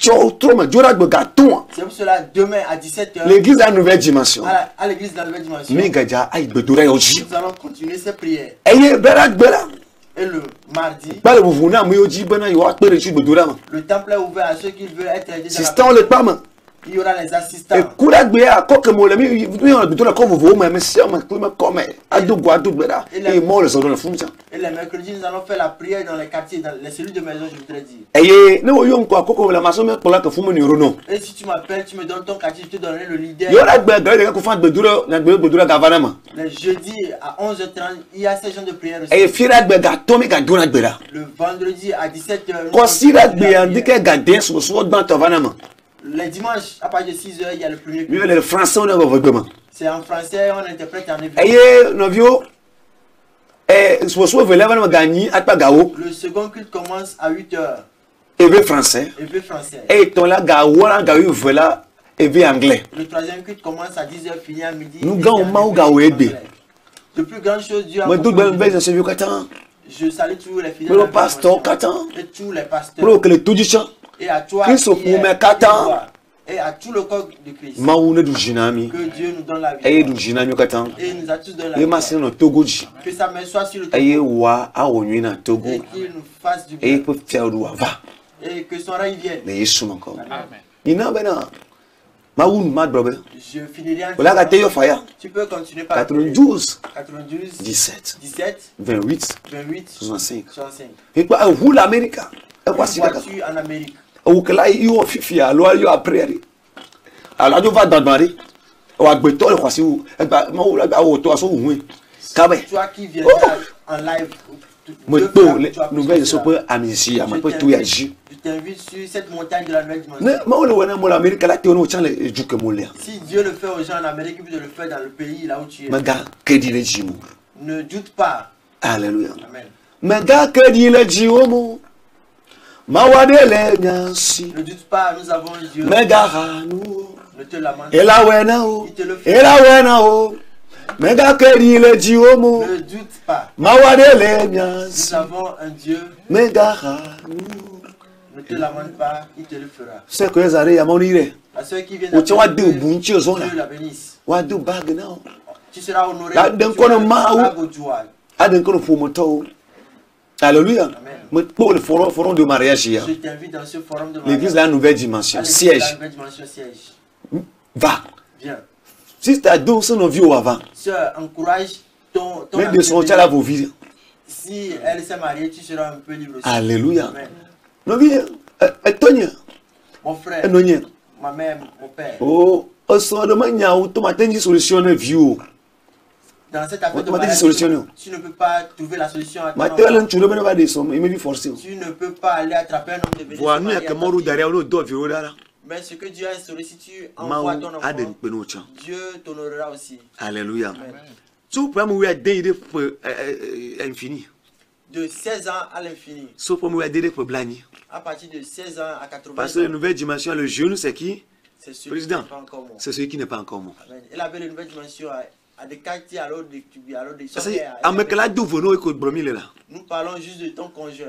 C'est pour cela demain à dix-sept heures. L'église a une nouvelle dimension. À l'église de la nouvelle dimension. Nous allons continuer ces prières. Et le mardi, le temple est ouvert à ceux qui veulent être aidés dans la prière. Il y aura les assistants. Et les mercredis, nous allons faire la prière dans les quartiers, dans les cellules de maison, je voudrais dire. Et si tu m'appelles, tu me donnes ton quartier, je te donnerai le leader. Le jeudi à onze heures trente, il y a ces gens de prière aussi. Le vendredi à dix-sept heures. Les dimanches, à partir de six heures, il y a le premier culte. Le français, on a c'est en français, on interprète en hébreu. Le second culte commence à huit heures. Hébreu français. Hébreu français. Et ton là, hébreu anglais. Le troisième culte commence à dix heures, finit à midi. Nous gagnons hébreu. De plus grandes choses, Dieu a je salue tous les fidèles. Le pasteur, et tous les pasteurs. Et à toi qui et à tout le corps de Christ. Que Dieu nous donne la vie. Et il nous a tous donné la vie. Que sa main soit sur le Togo. Et qu'il nous fasse du bien. Et que son règne vienne. Amen. Je finirai en tu peux continuer par quatre-vingt-douze, quatre-vingt-douze, dix-sept, dix-sept, vingt-huit, vingt-huit, soixante-cinq. soixante-cinq. Et quoi, vous l'Amérique? Voici en Amérique. Ou que là, il y a fifi à l'eau, il y a après. Alors, tu vas dans le mari. Ou à Beto, voici où. Et bien, moi, là, à Oto, à son oui. Toi qui viens en live, Moi, nous veillons sur peu amnésie, moi peux tout agir. Je t'invite sur cette montagne de la nouvelle dimension. Si Dieu le fait aux gens en Amérique, il peut le faire dans le pays là où tu es. Ne doute pas. Alléluia. Amen. Ne doute pas, nous avons Dieu. Ne te lamente pas. Il te le fait. Ne doute pas. Nous avons un Dieu. Ne te lamente pas, il te le fera. À ceux qui viennent Dieu la bénisse. Tu seras honoré. Alléluia. Pour le forum de mariage, l'église de la nouvelle dimension, siège. Va. Viens. Si tu as deux, c'est nos vies avant. Sœur, encourage ton, ton même de sortir à vos vies. Si elle s'est mariée, tu seras un peu libre aussi. Alléluia. Nos vies, Tonya. Mon frère, ma mère, mon père. Oh, au son de manière où tu m'as dit solution de vie. Dans cette affaire de mariage, tu ne peux pas trouver la solution à ton enfant. Tu ne peux pas aller attraper un homme de bénédiction. Mais ce que Dieu a instauré, si tu envoies ton enfant, Dieu t'honorera aussi. Alléluia. De seize ans à l'infini. À partir de seize ans à quatre-vingts ans. Parce que la nouvelle dimension, le jeune, c'est qui? C'est celui Président. C'est celui qui n'est pas encore mort. Il avait la nouvelle dimension à, à des quartiers, alors des tubes, alors des choses. Nous parlons juste de ton conjoint.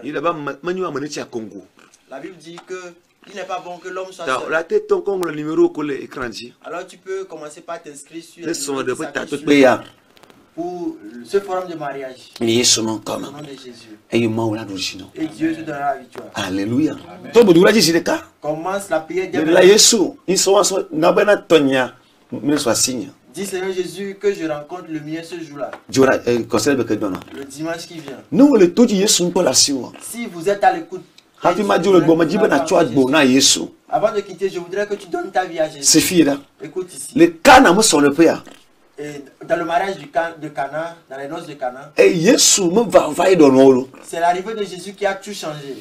La Bible dit que il n'est pas bon que l'homme soit seul. Alors tu peux commencer par t'inscrire sur le pour ce forum de mariage. Au nom de Jésus. Et Dieu te donnera la victoire. Alléluia. Commence la prière dès dis Seigneur Jésus que je rencontre le mien ce jour-là. Le dimanche qui vient. Si vous êtes à l'écoute, avant de quitter, je voudrais que tu donnes ta vie à Jésus. Écoute ici. Le Cana me sont le père. Et dans le mariage du can, de Cana, dans les noces de Cana, c'est l'arrivée de Jésus qui a tout changé.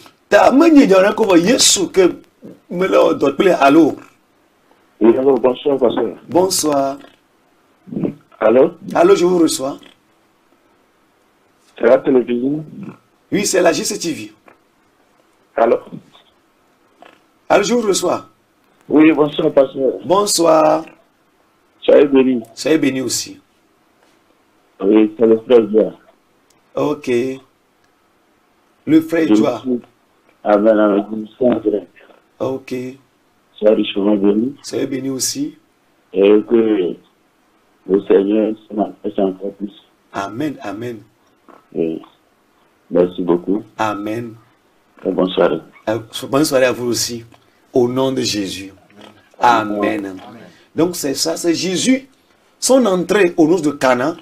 Bonsoir, pasteur. Bonsoir. Allô? Allô, je vous reçois. C'est la télévision? Oui, c'est la G C T V. Allô? Allô, je vous reçois. Oui, bonsoir, pasteur. Bonsoir. Soyez béni. Soyez béni aussi. Oui, c'est le frère Joa. Ok. Le frère Joa. Amen, amen. Ok. Soyez richement béni. Soyez béni aussi. Et que le Seigneur se manifeste encore plus. Amen, amen. Oui. Merci beaucoup. Amen. Et bonne soirée. Bonne soirée à vous aussi. Au nom de Jésus. Amen. Amen. Donc c'est ça, c'est Jésus. Son entrée aux noces de Cana.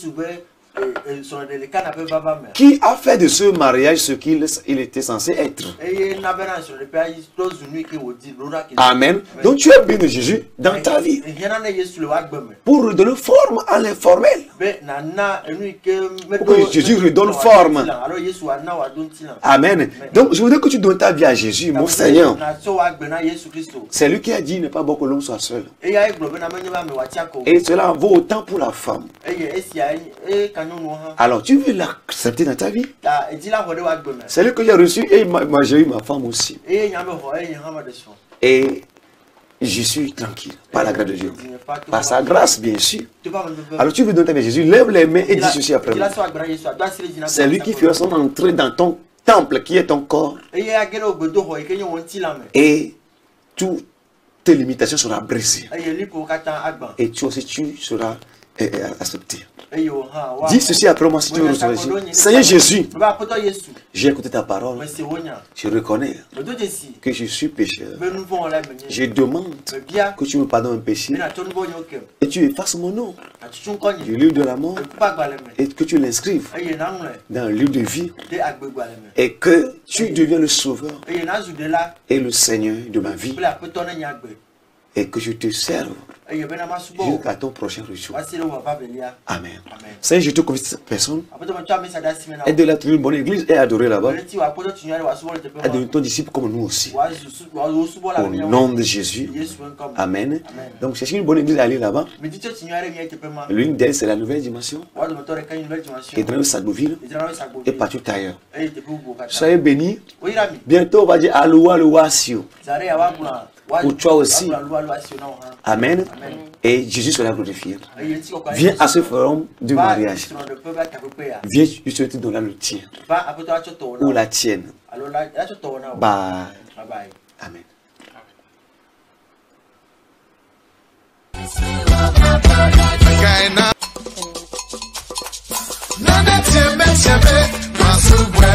Qui a fait de ce mariage ce qu'il il était censé être. Amen. Donc tu es béni de Jésus dans ta vie. Pour redonner forme à l'informel. Pour que Jésus redonne forme. Amen. Donc je voudrais que tu donnes ta vie à Jésus, mon Seigneur. C'est lui qui a dit, il n'est pas bon que l'homme soit seul. Et cela vaut autant pour la femme. Alors, tu veux l'accepter dans ta vie? C'est lui que j'ai reçu et j'ai eu ma femme aussi. Et je suis tranquille, par la grâce de Dieu. Par sa grâce, bien sûr. Alors, tu veux donner ta vie à Jésus, lève les mains et dis ceci après moi. C'est lui qui fera son entrée dans ton temple qui est ton corps. Et toutes tes limitations seront brisées. Et tu aussi, tu seras accepté. Dis ceci après moi si tu veux recevoir Jésus. Seigneur Jésus, j'ai écouté ta parole. Je reconnais que je suis pécheur. Je demande que tu me pardonnes mes péchés et tu effaces mon nom du livre de la mort et que tu l'inscrives dans le livre de vie et que tu deviens le sauveur et le Seigneur de ma vie. et que je te serve jusqu'à ton prochain retour. Amen. Seigneur, je te confie cette personne. Aide-la à trouver une bonne église et adorer là-bas. Aide ton disciple comme nous aussi. Au nom de Jésus. Amen. Donc, cherchez une bonne église à aller là-bas. L'une d'elles, c'est la nouvelle dimension. Qui est dans le Sagoville et partout ailleurs. Soyez bénis. Bientôt, on va dire Aloha, Aloha, Sio. Pour toi aussi. Amen. Et Jésus sera glorifié. Viens à ce forum du mariage. Viens, je te donner le tien. Ou la tienne. Bye. Amen. Nana